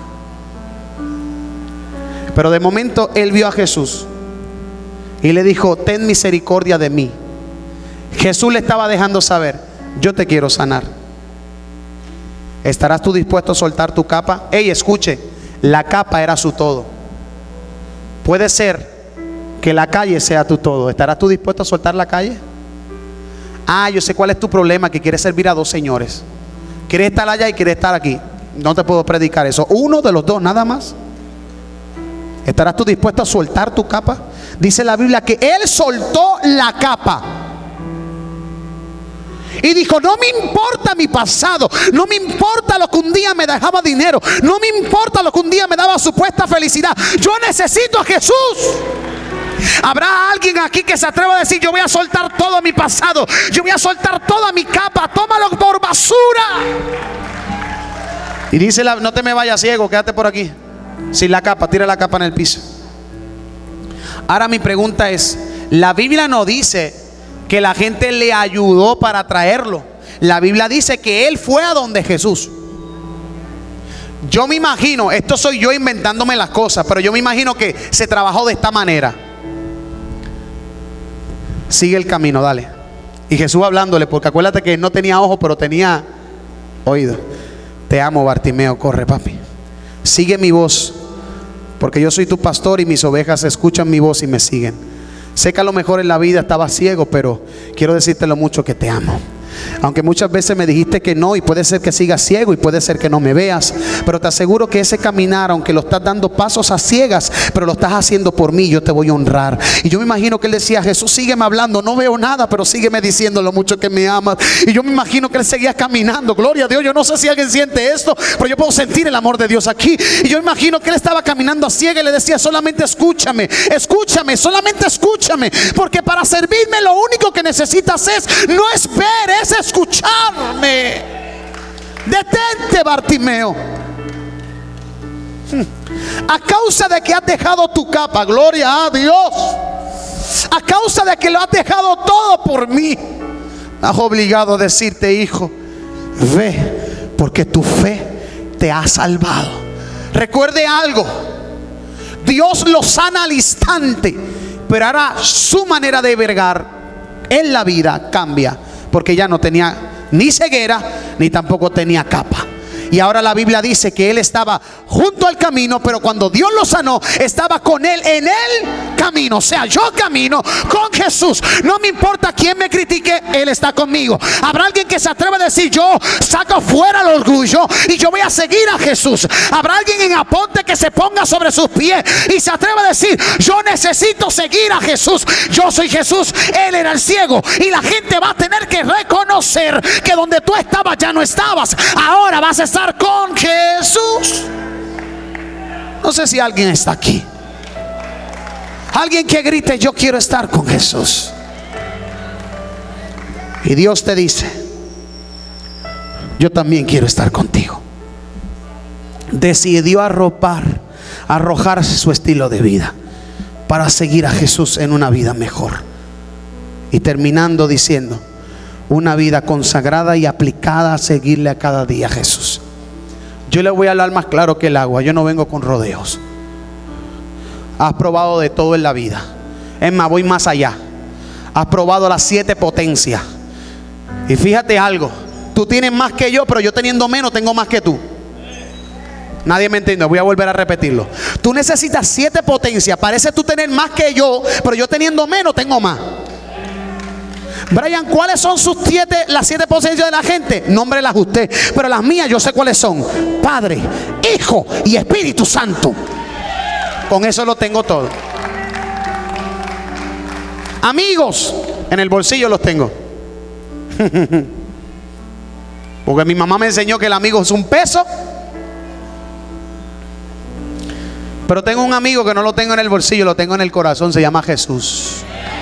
S3: Pero de momento él vio a Jesús y le dijo, ten misericordia de mí. Jesús le estaba dejando saber, yo te quiero sanar. ¿Estarás tú dispuesto a soltar tu capa? Ey, escuche, la capa era su todo. Puede ser que la calle sea tu todo. ¿Estarás tú dispuesto a soltar la calle? Yo sé cuál es tu problema, que quieres servir a dos señores. Quieres estar allá y quieres estar aquí. No te puedo predicar eso. Uno de los dos, nada más. ¿Estarás tú dispuesto a soltar tu capa? Dice la Biblia que él soltó la capa y dijo, no me importa mi pasado, no me importa lo que un día me dejaba dinero, no me importa lo que un día me daba supuesta felicidad, yo necesito a Jesús. ¿Habrá alguien aquí que se atreva a decir, yo voy a soltar todo mi pasado, yo voy a soltar toda mi capa, tómalo por basura? Y dice, no te me vayas ciego, quédate por aquí. Sin la capa, tira la capa en el piso. Ahora mi pregunta es, la Biblia no dice que la gente le ayudó para traerlo. La Biblia dice que él fue a donde Jesús. Yo me imagino, esto soy yo inventándome las cosas, pero yo me imagino que se trabajó de esta manera. Sigue el camino, dale. Y Jesús hablándole, porque acuérdate que no tenía ojos, pero tenía oído. Te amo, Bartimeo, corre, papi. Sigue mi voz, porque yo soy tu pastor y mis ovejas escuchan mi voz y me siguen. Sé que a lo mejor en la vida estaba ciego, pero quiero decirte lo mucho que te amo. Aunque muchas veces me dijiste que no, y puede ser que sigas ciego y puede ser que no me veas, pero te aseguro que ese caminar, aunque lo estás dando pasos a ciegas, pero lo estás haciendo por mí, yo te voy a honrar. Y yo me imagino que él decía, Jesús, sígueme hablando, no veo nada, pero sígueme diciendo lo mucho que me amas. Y yo me imagino que él seguía caminando, gloria a Dios. Yo no sé si alguien siente esto, pero yo puedo sentir el amor de Dios aquí. Y yo me imagino que él estaba caminando a ciegas y le decía, solamente escúchame, escúchame, solamente escúchame, porque para servirme lo único que necesitas no es ver, es escucharme. Detente, Bartimeo. A causa de que has dejado tu capa, gloria a Dios, a causa de que lo has dejado todo por mí, has obligado a decirte, hijo, ve, porque tu fe te ha salvado. Recuerde algo, Dios lo sana al instante, pero ahora su manera de vergar en la vida cambia, porque ya no tenía ni ceguera ni tampoco tenía capa. Y ahora la Biblia dice que él estaba junto al camino, pero cuando Dios lo sanó, estaba con él en el camino. O sea, yo camino con Jesús. No me importa quién me critique, él está conmigo. Habrá alguien que se atreva a decir, yo saco fuera el orgullo y yo voy a seguir a Jesús. Habrá alguien en Aponte que se ponga sobre sus pies y se atreva a decir, yo necesito seguir a Jesús. Yo soy Jesús, él era el ciego. Y la gente va a tener que reconocer que donde tú estabas ya no estabas. Ahora vas a estar con Jesús. No sé si alguien está aquí. Alguien que grite, yo quiero estar con Jesús. Y Dios te dice, yo también quiero estar contigo. Decidió arrojar su estilo de vida para seguir a Jesús en una vida mejor. Y terminando diciendo, una vida consagrada y aplicada a seguirle a cada día a Jesús. Yo le voy a hablar más claro que el agua. Yo no vengo con rodeos. Has probado de todo en la vida. Es más, voy más allá. Has probado las 7 potencias. Y fíjate algo, tú tienes más que yo, pero yo teniendo menos tengo más que tú. Nadie me entiende, voy a volver a repetirlo. Tú necesitas 7 potencias. Parece tú tener más que yo, pero yo teniendo menos tengo más. Brian, ¿cuáles son las 7 potencias de la gente? Nómbrelas usted, pero las mías yo sé cuáles son: Padre, Hijo y Espíritu Santo. Con eso lo tengo todo. Amigos, en el bolsillo los tengo. Porque mi mamá me enseñó que el amigo es un peso. Pero tengo un amigo que no lo tengo en el bolsillo, lo tengo en el corazón, se llama Jesús.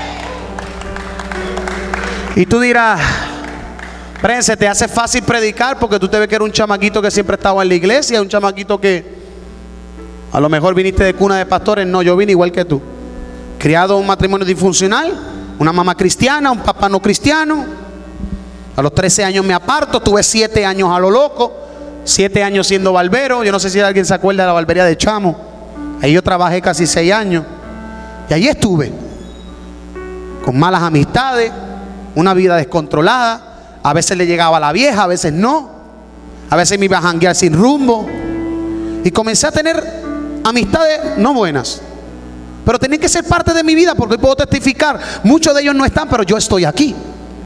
S3: Y tú dirás, Brian, se te hace fácil predicar porque tú te ves que era un chamaquito que siempre estaba en la iglesia, un chamaquito que a lo mejor viniste de cuna de pastores. No, yo vine igual que tú, criado en un matrimonio disfuncional, una mamá cristiana, un papá no cristiano. A los 13 años me aparto, tuve 7 años a lo loco, 7 años siendo barbero. Yo no sé si alguien se acuerda de la barbería de Chamo. Ahí yo trabajé casi 6 años. Y allí estuve, con malas amistades, una vida descontrolada. A veces le llegaba a la vieja, a veces no. A veces me iba a janguear sin rumbo. Y comencé a tener amistades no buenas, pero tenían que ser parte de mi vida, porque hoy puedo testificar, muchos de ellos no están, pero yo estoy aquí.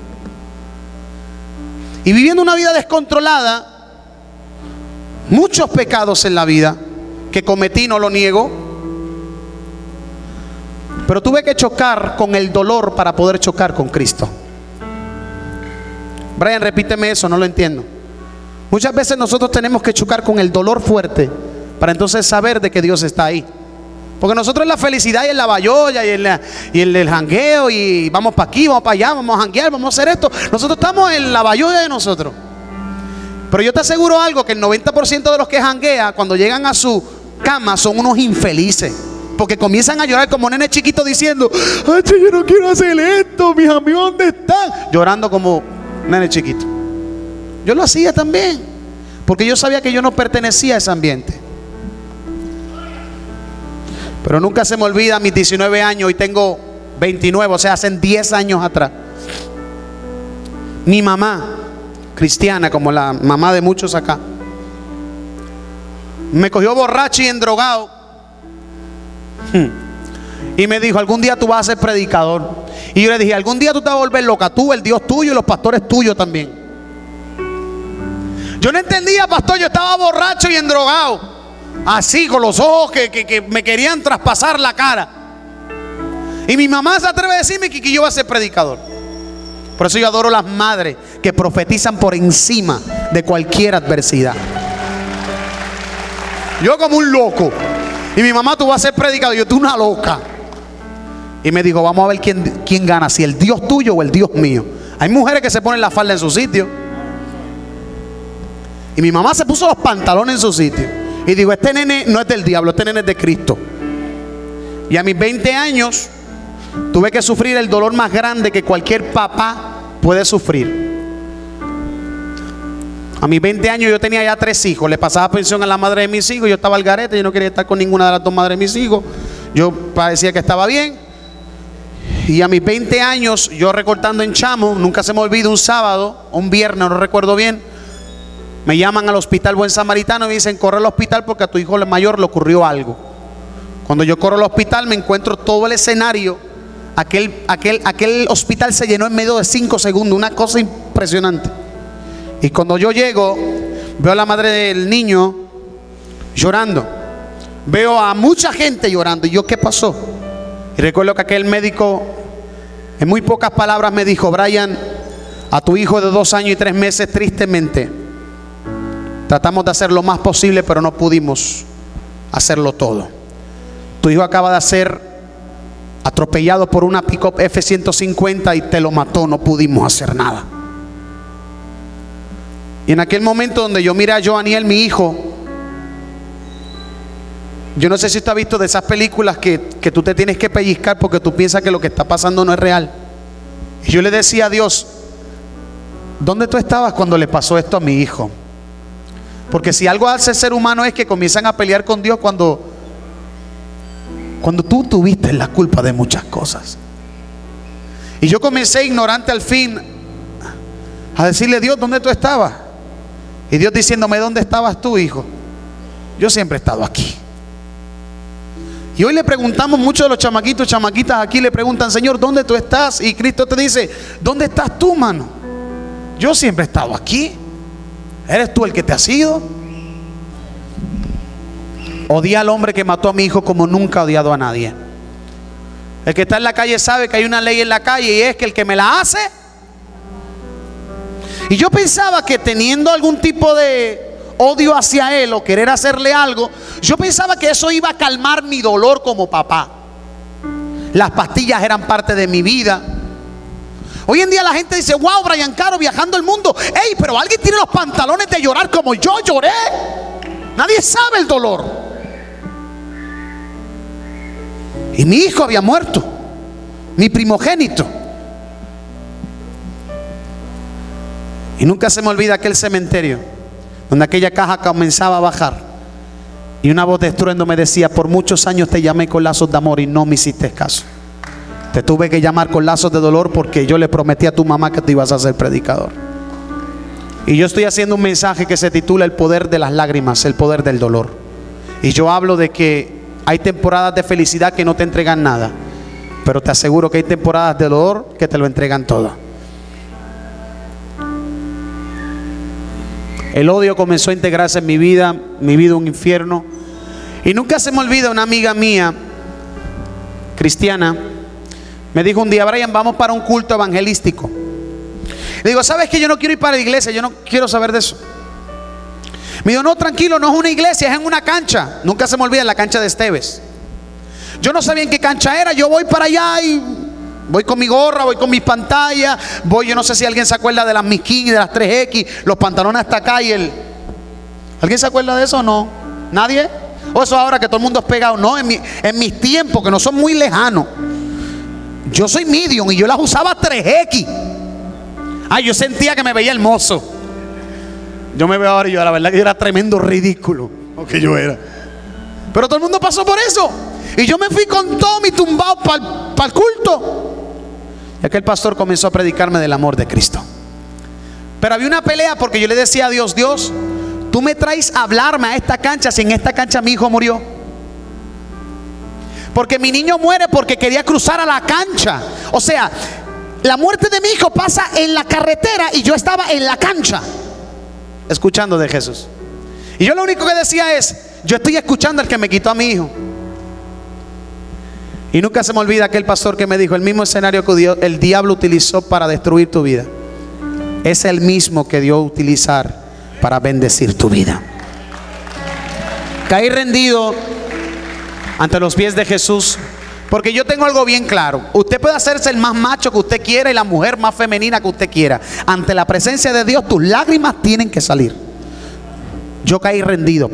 S3: Y viviendo una vida descontrolada, muchos pecados en la vida que cometí, no lo niego, pero tuve que chocar con el dolor para poder chocar con Cristo. Brian, repíteme eso, no lo entiendo. Muchas veces nosotros tenemos que chocar con el dolor fuerte para entonces saber de que Dios está ahí. Porque nosotros en la felicidad y en la bayolla y en el jangueo, y vamos para aquí, vamos para allá, vamos a janguear, vamos a hacer esto. Nosotros estamos en la bayolla de nosotros. Pero yo te aseguro algo, que el 90% de los que janguean, cuando llegan a su cama, son unos infelices. Porque comienzan a llorar como nenes chiquitos diciendo: ay, yo no quiero hacer esto, mis amigos, ¿dónde están? Llorando como nenes chiquitos. Yo lo hacía también, porque yo sabía que yo no pertenecía a ese ambiente. Pero nunca se me olvida, a mis 19 años, y tengo 29, o sea, hace 10 años atrás, mi mamá, cristiana como la mamá de muchos acá, me cogió borracho y endrogado y me dijo: algún día tú vas a ser predicador. Y yo le dije: algún día tú te vas a volver loca, tú, el Dios tuyo y los pastores tuyos también. Yo no entendía, pastor, yo estaba borracho y endrogado, así con los ojos que me querían traspasar la cara. Y mi mamá se atreve a decirme que yo voy a ser predicador. Por eso yo adoro las madres que profetizan por encima de cualquier adversidad. Yo como un loco. Y mi mamá: tú vas a ser predicador. Y yo: tú una loca. Y me dijo: vamos a ver quién gana, si el Dios tuyo o el Dios mío. Hay mujeres que se ponen la falda en su sitio. Y mi mamá se puso los pantalones en su sitio. Y digo: este nene no es del diablo, este nene es de Cristo. Y a mis 20 años tuve que sufrir el dolor más grande que cualquier papá puede sufrir. A mis 20 años yo tenía ya 3 hijos. Le pasaba pensión a la madre de mis hijos. Yo estaba al garete, yo no quería estar con ninguna de las 2 madres de mis hijos. Yo parecía que estaba bien. Y a mis 20 años, yo recortando en Chamo, nunca se me olvida, un sábado, un viernes, no recuerdo bien, me llaman al hospital Buen Samaritano y me dicen: corre al hospital porque a tu hijo mayor le ocurrió algo. Cuando yo corro al hospital, me encuentro todo el escenario. Aquel hospital se llenó en medio de 5 segundos, una cosa impresionante. Y cuando yo llego, veo a la madre del niño llorando, veo a mucha gente llorando. Y yo: ¿qué pasó? Y recuerdo que aquel médico, en muy pocas palabras, me dijo: Brian, a tu hijo de 2 años y 3 meses, tristemente, tratamos de hacer lo más posible, pero no pudimos hacerlo todo. Tu hijo acaba de ser atropellado por una pick-up F-150 y te lo mató, no pudimos hacer nada. Y en aquel momento donde yo miré a Joaniel, mi hijo, yo no sé si usted ha visto de esas películas que tú te tienes que pellizcar porque tú piensas que lo que está pasando no es real. Y yo le decía a Dios: ¿dónde tú estabas cuando le pasó esto a mi hijo? Porque si algo hace el ser humano es que comienzan a pelear con Dios cuando tú tuviste la culpa de muchas cosas. Y yo comencé, ignorante al fin, a decirle: Dios, ¿dónde tú estabas? Y Dios diciéndome: ¿dónde estabas tú, hijo? Yo siempre he estado aquí. Y hoy le preguntamos, muchos de los chamaquitos, chamaquitas aquí le preguntan: Señor, ¿dónde tú estás? Y Cristo te dice: ¿dónde estás tú, mano? Yo siempre he estado aquí. ¿Eres tú el que te has ido? Odié al hombre que mató a mi hijo como nunca he odiado a nadie. El que está en la calle sabe que hay una ley en la calle, y es que el que me la hace. Y yo pensaba que teniendo algún tipo de odio hacia él o querer hacerle algo, yo pensaba que eso iba a calmar mi dolor como papá. Las pastillas eran parte de mi vida. Hoy en día la gente dice: wow, Brian Caro viajando el mundo. Ey, pero alguien tiene los pantalones de llorar como yo lloré. Nadie sabe el dolor. Y mi hijo había muerto, mi primogénito. Y nunca se me olvida aquel cementerio donde aquella caja comenzaba a bajar y una voz de estruendo me decía: por muchos años te llamé con lazos de amor y no me hiciste caso. Te tuve que llamar con lazos de dolor porque yo le prometí a tu mamá que te ibas a hacer predicador. Y yo estoy haciendo un mensaje que se titula El poder de las lágrimas, el poder del dolor. Y yo hablo de que hay temporadas de felicidad que no te entregan nada, pero te aseguro que hay temporadas de dolor que te lo entregan todo. El odio comenzó a integrarse en mi vida un infierno. Y nunca se me olvida, una amiga mía cristiana me dijo un día: Brian, vamos para un culto evangelístico. Le digo: ¿sabes que yo no quiero ir para la iglesia? Yo no quiero saber de eso. Me dijo: no, tranquilo, no es una iglesia, es en una cancha. Nunca se me olvida, en la cancha de Esteves. Yo no sabía en qué cancha era. Yo voy para allá y Voy con mi gorra, voy con mis pantallas, voy, yo no sé si alguien se acuerda de las Miskin y de las 3X, los pantalones hasta acá y el... ¿Alguien se acuerda de eso o no? ¿Nadie? O eso ahora que todo el mundo es pegado. No, en mis tiempos, que no son muy lejanos, yo soy medium y yo las usaba 3X. Ay, yo sentía que me veía hermoso. Yo me veo ahora y yo, la verdad que yo era tremendo ridículo, lo que yo era. Pero todo el mundo pasó por eso. Y yo me fui con todo mi tumbado para el culto. Y aquel pastor comenzó a predicarme del amor de Cristo. Pero había una pelea porque yo le decía a Dios: Dios, tú me traes a hablarme a esta cancha si en esta cancha mi hijo murió. Porque mi niño muere porque quería cruzar a la cancha. O sea, la muerte de mi hijo pasa en la carretera y yo estaba en la cancha escuchando de Jesús. Y yo lo único que decía es: yo estoy escuchando al que me quitó a mi hijo. Y nunca se me olvida aquel pastor que me dijo: el mismo escenario que el diablo utilizó para destruir tu vida es el mismo que Dios utilizar para bendecir tu vida. Caí rendido ante los pies de Jesús, porque yo tengo algo bien claro: usted puede hacerse el más macho que usted quiera y la mujer más femenina que usted quiera. Ante la presencia de Dios, tus lágrimas tienen que salir. Yo caí rendido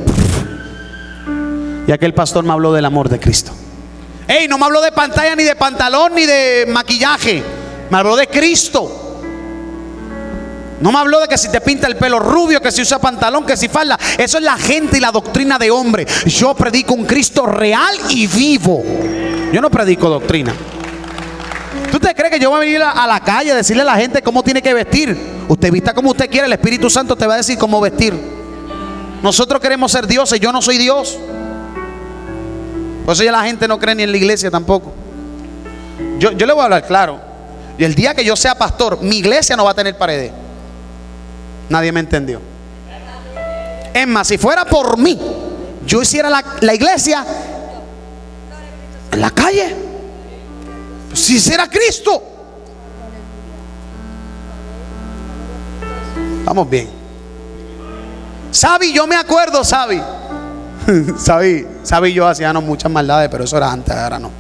S3: y aquel pastor me habló del amor de Cristo. Ey, no me habló de pantalla, ni de pantalón, ni de maquillaje. Me habló de Cristo. No me habló de que si te pinta el pelo rubio, que si usa pantalón, que si falda. Eso es la gente y la doctrina de hombre. Yo predico un Cristo real y vivo. Yo no predico doctrina. ¿Tú te crees que yo voy a venir a la calle a decirle a la gente cómo tiene que vestir? Usted vista como usted quiera, el Espíritu Santo te va a decir cómo vestir. Nosotros queremos ser dioses, yo no soy Dios. Por eso ya la gente no cree ni en la iglesia tampoco. Yo le voy a hablar claro. Y el día que yo sea pastor, mi iglesia no va a tener paredes. Nadie me entendió. Es más, si fuera por mí, yo hiciera la iglesia en la calle. Si hiciera Cristo. Vamos bien. Sabi, yo me acuerdo, Sabi. Sabi y yo hacíamos muchas maldades, pero eso era antes, ahora no.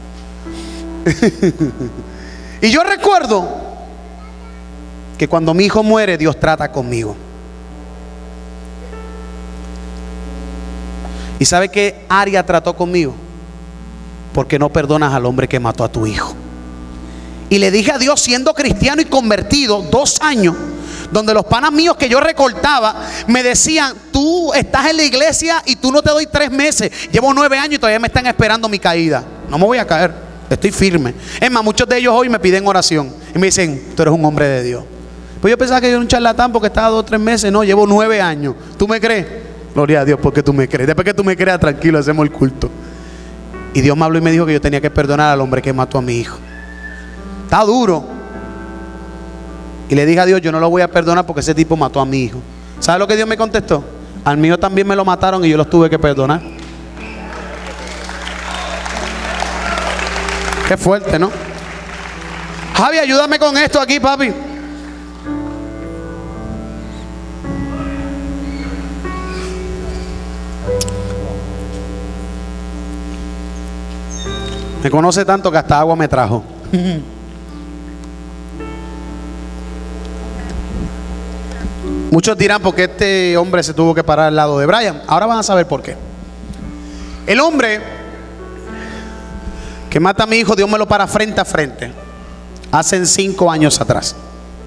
S3: Y yo recuerdo que cuando mi hijo muere, Dios trata conmigo. ¿Y sabe qué área trató conmigo? Porque no perdonas al hombre que mató a tu hijo. Y le dije a Dios, siendo cristiano y convertido, 2 años, donde los panas míos que yo recortaba me decían: tú estás en la iglesia y tú no te doy 3 meses. Llevo 9 años y todavía me están esperando mi caída. No me voy a caer, estoy firme. Es más, muchos de ellos hoy me piden oración y me dicen: tú eres un hombre de Dios. Pues yo pensaba que yo era un charlatán porque estaba 2 o 3 meses. No, llevo 9 años. ¿Tú me crees? Gloria a Dios porque tú me crees. Después que tú me creas, tranquilo, hacemos el culto. Y Dios me habló y me dijo que yo tenía que perdonar al hombre que mató a mi hijo. Está duro. Y le dije a Dios: yo no lo voy a perdonar porque ese tipo mató a mi hijo. ¿Sabe lo que Dios me contestó? Al mío también me lo mataron y yo los tuve que perdonar. Qué fuerte, ¿no? Javi, ayúdame con esto aquí, papi. Me conoce tanto que hasta agua me trajo. Muchos dirán: ¿por qué este hombre se tuvo que parar al lado de Brian? Ahora van a saber por qué. El hombre que mata a mi hijo, Dios me lo para frente a frente hace 5 años atrás.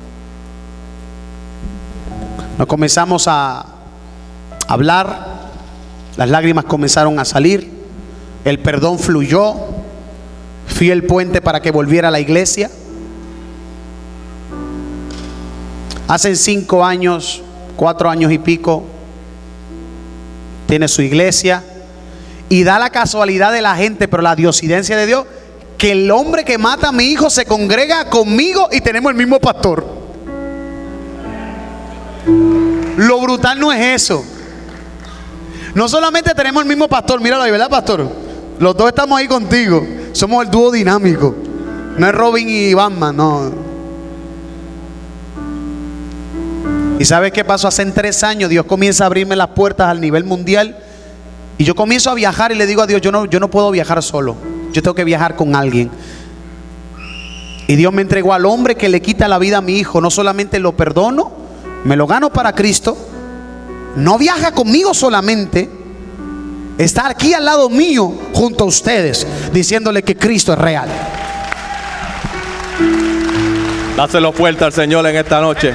S3: Nos comenzamos a hablar, las lágrimas comenzaron a salir, el perdón fluyó, fui el puente para que volviera a la iglesia. Hace 5 años, 4 años y pico, tiene su iglesia. Y da la casualidad de la gente, pero la diosidencia de Dios, que el hombre que mata a mi hijo se congrega conmigo y tenemos el mismo pastor. Lo brutal no es eso. No solamente tenemos el mismo pastor, míralo ahí, ¿verdad, pastor? Los dos estamos ahí contigo. Somos el dúo dinámico. No es Robin y Batman, no. ¿Y sabes qué pasó? Hace 3 años Dios comienza a abrirme las puertas al nivel mundial. Y yo comienzo a viajar y le digo a Dios: yo no puedo viajar solo. Yo tengo que viajar con alguien. Y Dios me entregó al hombre que le quita la vida a mi hijo. No solamente lo perdono, me lo gano para Cristo. No viaja conmigo solamente, está aquí al lado mío junto a ustedes, diciéndole que Cristo es real.
S4: Dáselo fuerte al Señor en esta noche.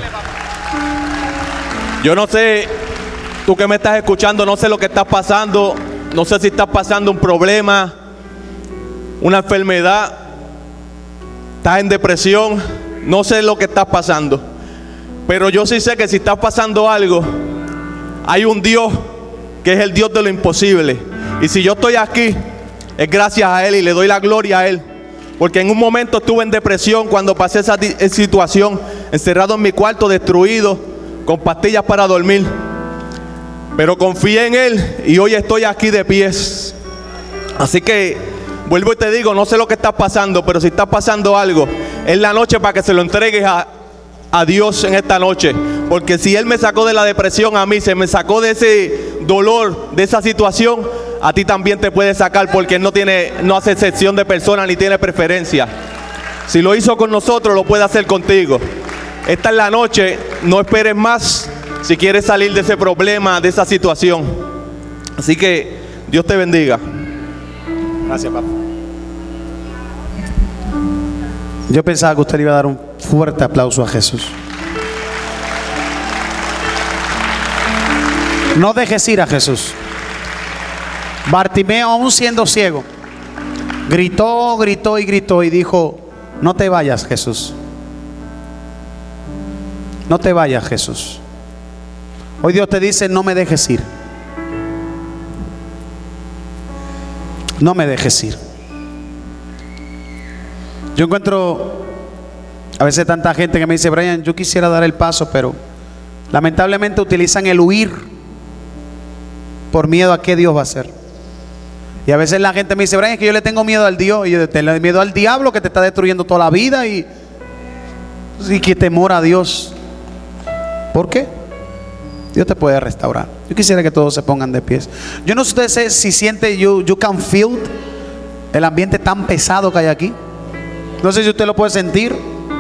S4: Yo no sé, tú que me estás escuchando, no sé lo que estás pasando. No sé si estás pasando un problema, una enfermedad, estás en depresión. No sé lo que estás pasando, pero yo sí sé que si estás pasando algo, hay un Dios que es el Dios de lo imposible. Y si yo estoy aquí, es gracias a Él y le doy la gloria a Él. Porque en un momento estuve en depresión cuando pasé esa situación, encerrado en mi cuarto, destruido, con pastillas para dormir. Pero confié en Él y hoy estoy aquí de pies. Así que vuelvo y te digo, no sé lo que está pasando, pero si está pasando algo, es la noche para que se lo entregues a Dios en esta noche. Porque si Él me sacó de la depresión, a mí se me sacó de ese dolor, de esa situación, a ti también te puede sacar, porque Él no hace excepción de personas ni tiene preferencia. Si lo hizo con nosotros, lo puede hacer contigo. Esta es la noche, no esperes más si quieres salir de ese problema, de esa situación. Así que Dios te bendiga. Gracias, papá.
S3: Yo pensaba que usted le iba a dar un fuerte aplauso a Jesús. No dejes ir a Jesús. Bartimeo, aún siendo ciego, gritó, gritó y gritó y dijo: no te vayas, Jesús. No te vayas, Jesús. Hoy Dios te dice: no me dejes ir. No me dejes ir. Yo encuentro a veces tanta gente que me dice: Brian, yo quisiera dar el paso, pero lamentablemente utilizan el huir por miedo a qué Dios va a hacer. Y a veces la gente me dice: Brian, es que yo le tengo miedo al Dios. Y yo tengo miedo al diablo que te está destruyendo toda la vida. Y que temor a Dios. ¿Por qué? Dios te puede restaurar. Yo quisiera que todos se pongan de pies. Yo no sé si siente, you can feel el ambiente tan pesado que hay aquí. No sé si usted lo puede sentir.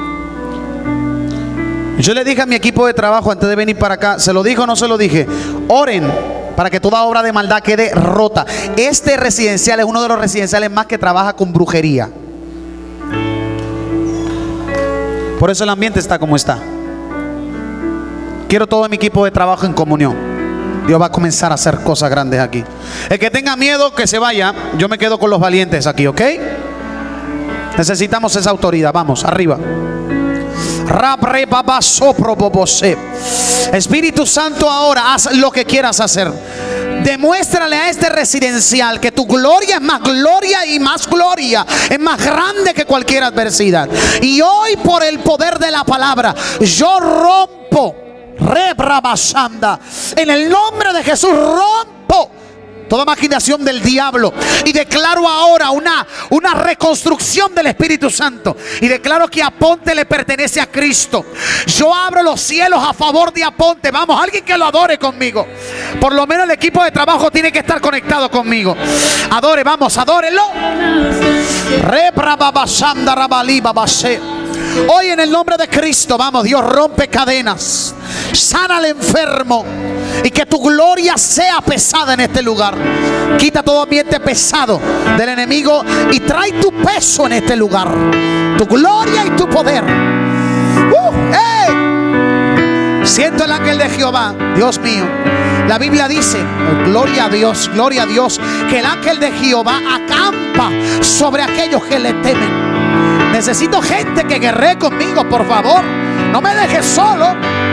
S3: Yo le dije a mi equipo de trabajo antes de venir para acá, ¿se lo dije o no se lo dije? Oren para que toda obra de maldad quede rota. Este residencial es uno de los residenciales más que trabaja con brujería. Por eso el ambiente está como está. Quiero todo mi equipo de trabajo en comunión. Dios va a comenzar a hacer cosas grandes aquí. El que tenga miedo, que se vaya. Yo me quedo con los valientes aquí, ¿ok? Necesitamos esa autoridad. Vamos, arriba. Espíritu Santo, ahora haz lo que quieras hacer. Demuéstrale a este residencial que tu gloria es más gloria y más gloria, es más grande que cualquier adversidad. Y hoy, por el poder de la palabra, yo rompo, en el nombre de Jesús, rompo toda maquinación del diablo y declaro ahora una reconstrucción del Espíritu Santo, y declaro que Aponte le pertenece a Cristo. Yo abro los cielos a favor de Aponte. Vamos, alguien que lo adore conmigo. Por lo menos el equipo de trabajo tiene que estar conectado conmigo. Adore, vamos, adórenlo. Hoy en el nombre de Cristo, vamos, Dios rompe cadenas, sana al enfermo, y que tu gloria sea pesada en este lugar. Quita todo ambiente pesado del enemigo y trae tu peso en este lugar, tu gloria y tu poder. Siento el ángel de Jehová. Dios mío, la Biblia dice, gloria a Dios, que el ángel de Jehová acampa sobre aquellos que le temen. Necesito gente que guerree conmigo, por favor. No me dejes solo.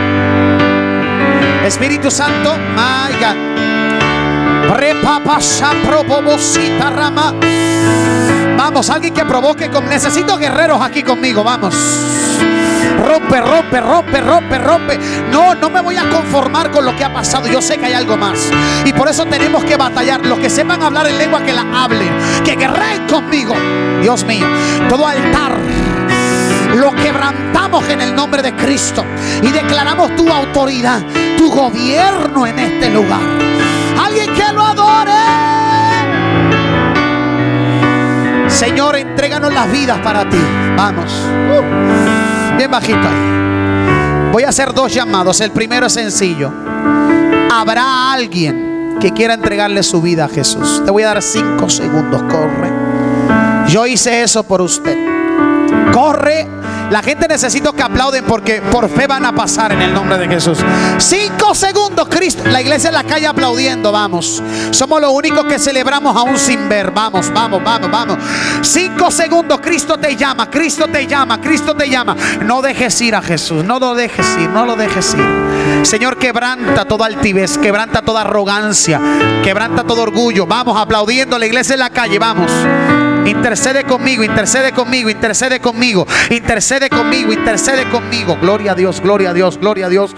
S3: Espíritu Santo, my God. Vamos, alguien que provoque. Necesito guerreros aquí conmigo, vamos. Rompe. No me voy a conformar con lo que ha pasado. Yo sé que hay algo más, y por eso tenemos que batallar. Los que sepan hablar en lengua, que la hablen, que guerreen conmigo. Dios mío, todo altar lo quebrantamos en el nombre de Cristo y declaramos tu autoridad, tu gobierno en este lugar. Alguien que lo adore. Señor, entréganos las vidas para ti. Vamos. Bien bajito ahí. Voy a hacer 2 llamados. El primero es sencillo. Habrá alguien que quiera entregarle su vida a Jesús. Te voy a dar 5 segundos. Corre. Yo hice eso por usted. Corre. La gente necesita que aplauden porque por fe van a pasar en el nombre de Jesús. 5 segundos, Cristo. La iglesia en la calle aplaudiendo, vamos. Somos los únicos que celebramos aún sin ver. Vamos, vamos, vamos, vamos. 5 segundos, Cristo te llama, Cristo te llama, Cristo te llama. No dejes ir a Jesús, no lo dejes ir, no lo dejes ir. Señor, quebranta toda altivez, quebranta toda arrogancia, quebranta todo orgullo. Vamos aplaudiendo, la iglesia en la calle, vamos. Intercede conmigo, intercede conmigo, intercede conmigo, intercede conmigo, intercede conmigo. Gloria a Dios, gloria a Dios, gloria a Dios.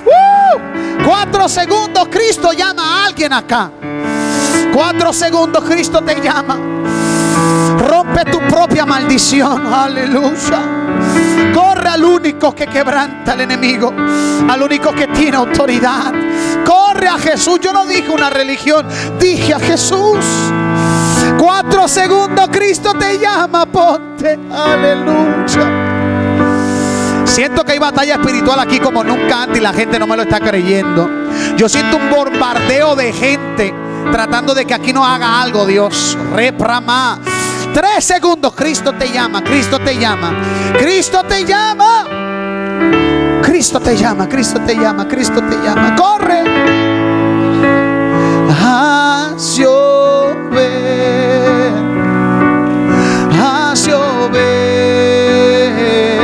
S3: 4 segundos, Cristo llama a alguien acá. 4 segundos, Cristo te llama. Rompe tu propia maldición, aleluya. Corre al único que quebranta al enemigo, al único que tiene autoridad. Corre a Jesús. Yo no dije una religión, dije a Jesús. 4 segundos, Cristo te llama, ponte, aleluya. Siento que hay batalla espiritual aquí como nunca antes y la gente no me lo está creyendo. Yo siento un bombardeo de gente tratando de que aquí no haga algo, Dios. Reprama. 3 segundos, Cristo te llama, Cristo te llama, Cristo te llama, Cristo te llama, Cristo te llama, Cristo te llama. Corre. Haz llover, haz llover,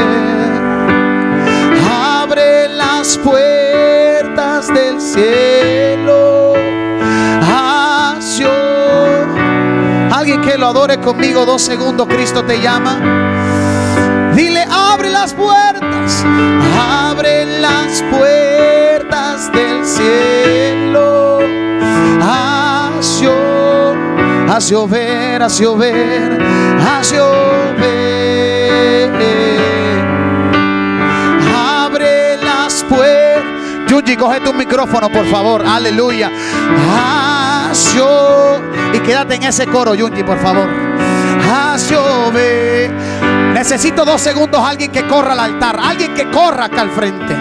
S3: abre las puertas del cielo, haz llover. Alguien que lo adore conmigo, 2 segundos, Cristo te llama. Dile, abre las puertas, abre las puertas del cielo, haz llover, haz llover, haz llover, abre las puertas. Yuji, coge tu micrófono, por favor, aleluya. Haz llover. Y quédate en ese coro, Yuji, por favor. Haz llover. Necesito 2 segundos, alguien que corra al altar, alguien que corra acá al frente.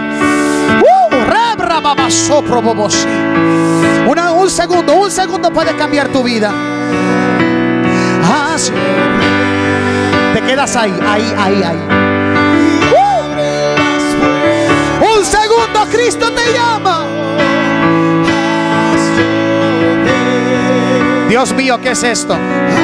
S3: Un segundo puede cambiar tu vida. Te quedas ahí. Un segundo, Cristo te llama. Dios mío, ¿qué es esto?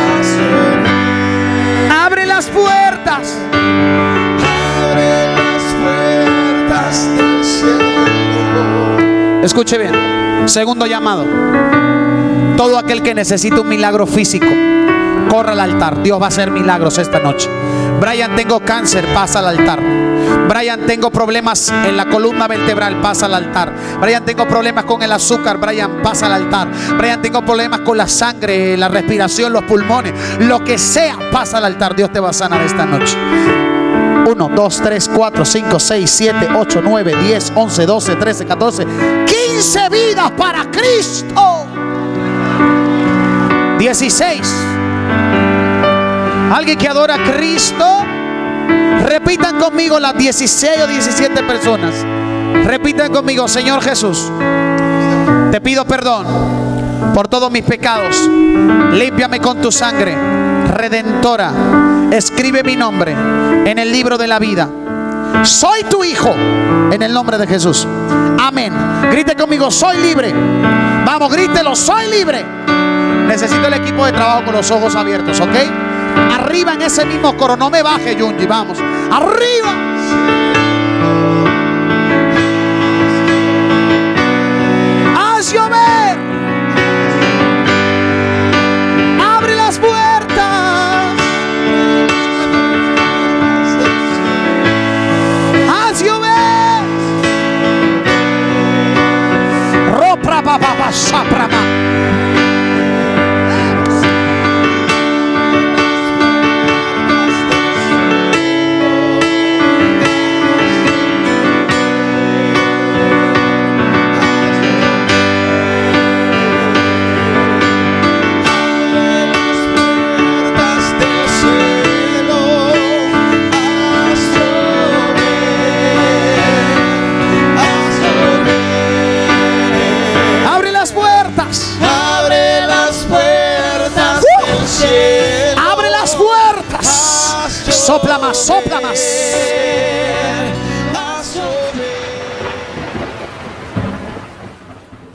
S3: Abre las puertas. Abre las puertas del cielo. Escuche bien. Segundo llamado. Todo aquel que necesita un milagro físico, corra al altar. Dios va a hacer milagros esta noche. Brian, tengo cáncer, pasa al altar. Brian, tengo problemas en la columna vertebral, pasa al altar. Brian, tengo problemas con el azúcar, Brian, pasa al altar. Brian, tengo problemas con la sangre, la respiración, los pulmones, lo que sea, pasa al altar. Dios te va a sanar esta noche. 1, 2, 3, 4, 5, 6, 7, 8, 9, 10, 11, 12, 13, 14, 15 vidas para Cristo. 16. Alguien que adora a Cristo. Repitan conmigo las 16 o 17 personas. Repitan conmigo: Señor Jesús, te pido perdón por todos mis pecados. Límpiame con tu sangre redentora. Escribe mi nombre en el libro de la vida. Soy tu hijo en el nombre de Jesús. Amén. Grite conmigo: soy libre. Vamos, grítelo: soy libre. Necesito el equipo de trabajo con los ojos abiertos, ¿ok? Arriba en ese mismo coro, no me baje, Yunji, vamos. Arriba. Haz llover. Abre las puertas. Haz llover. Ropra papá saprama. Sopla más, sopla más.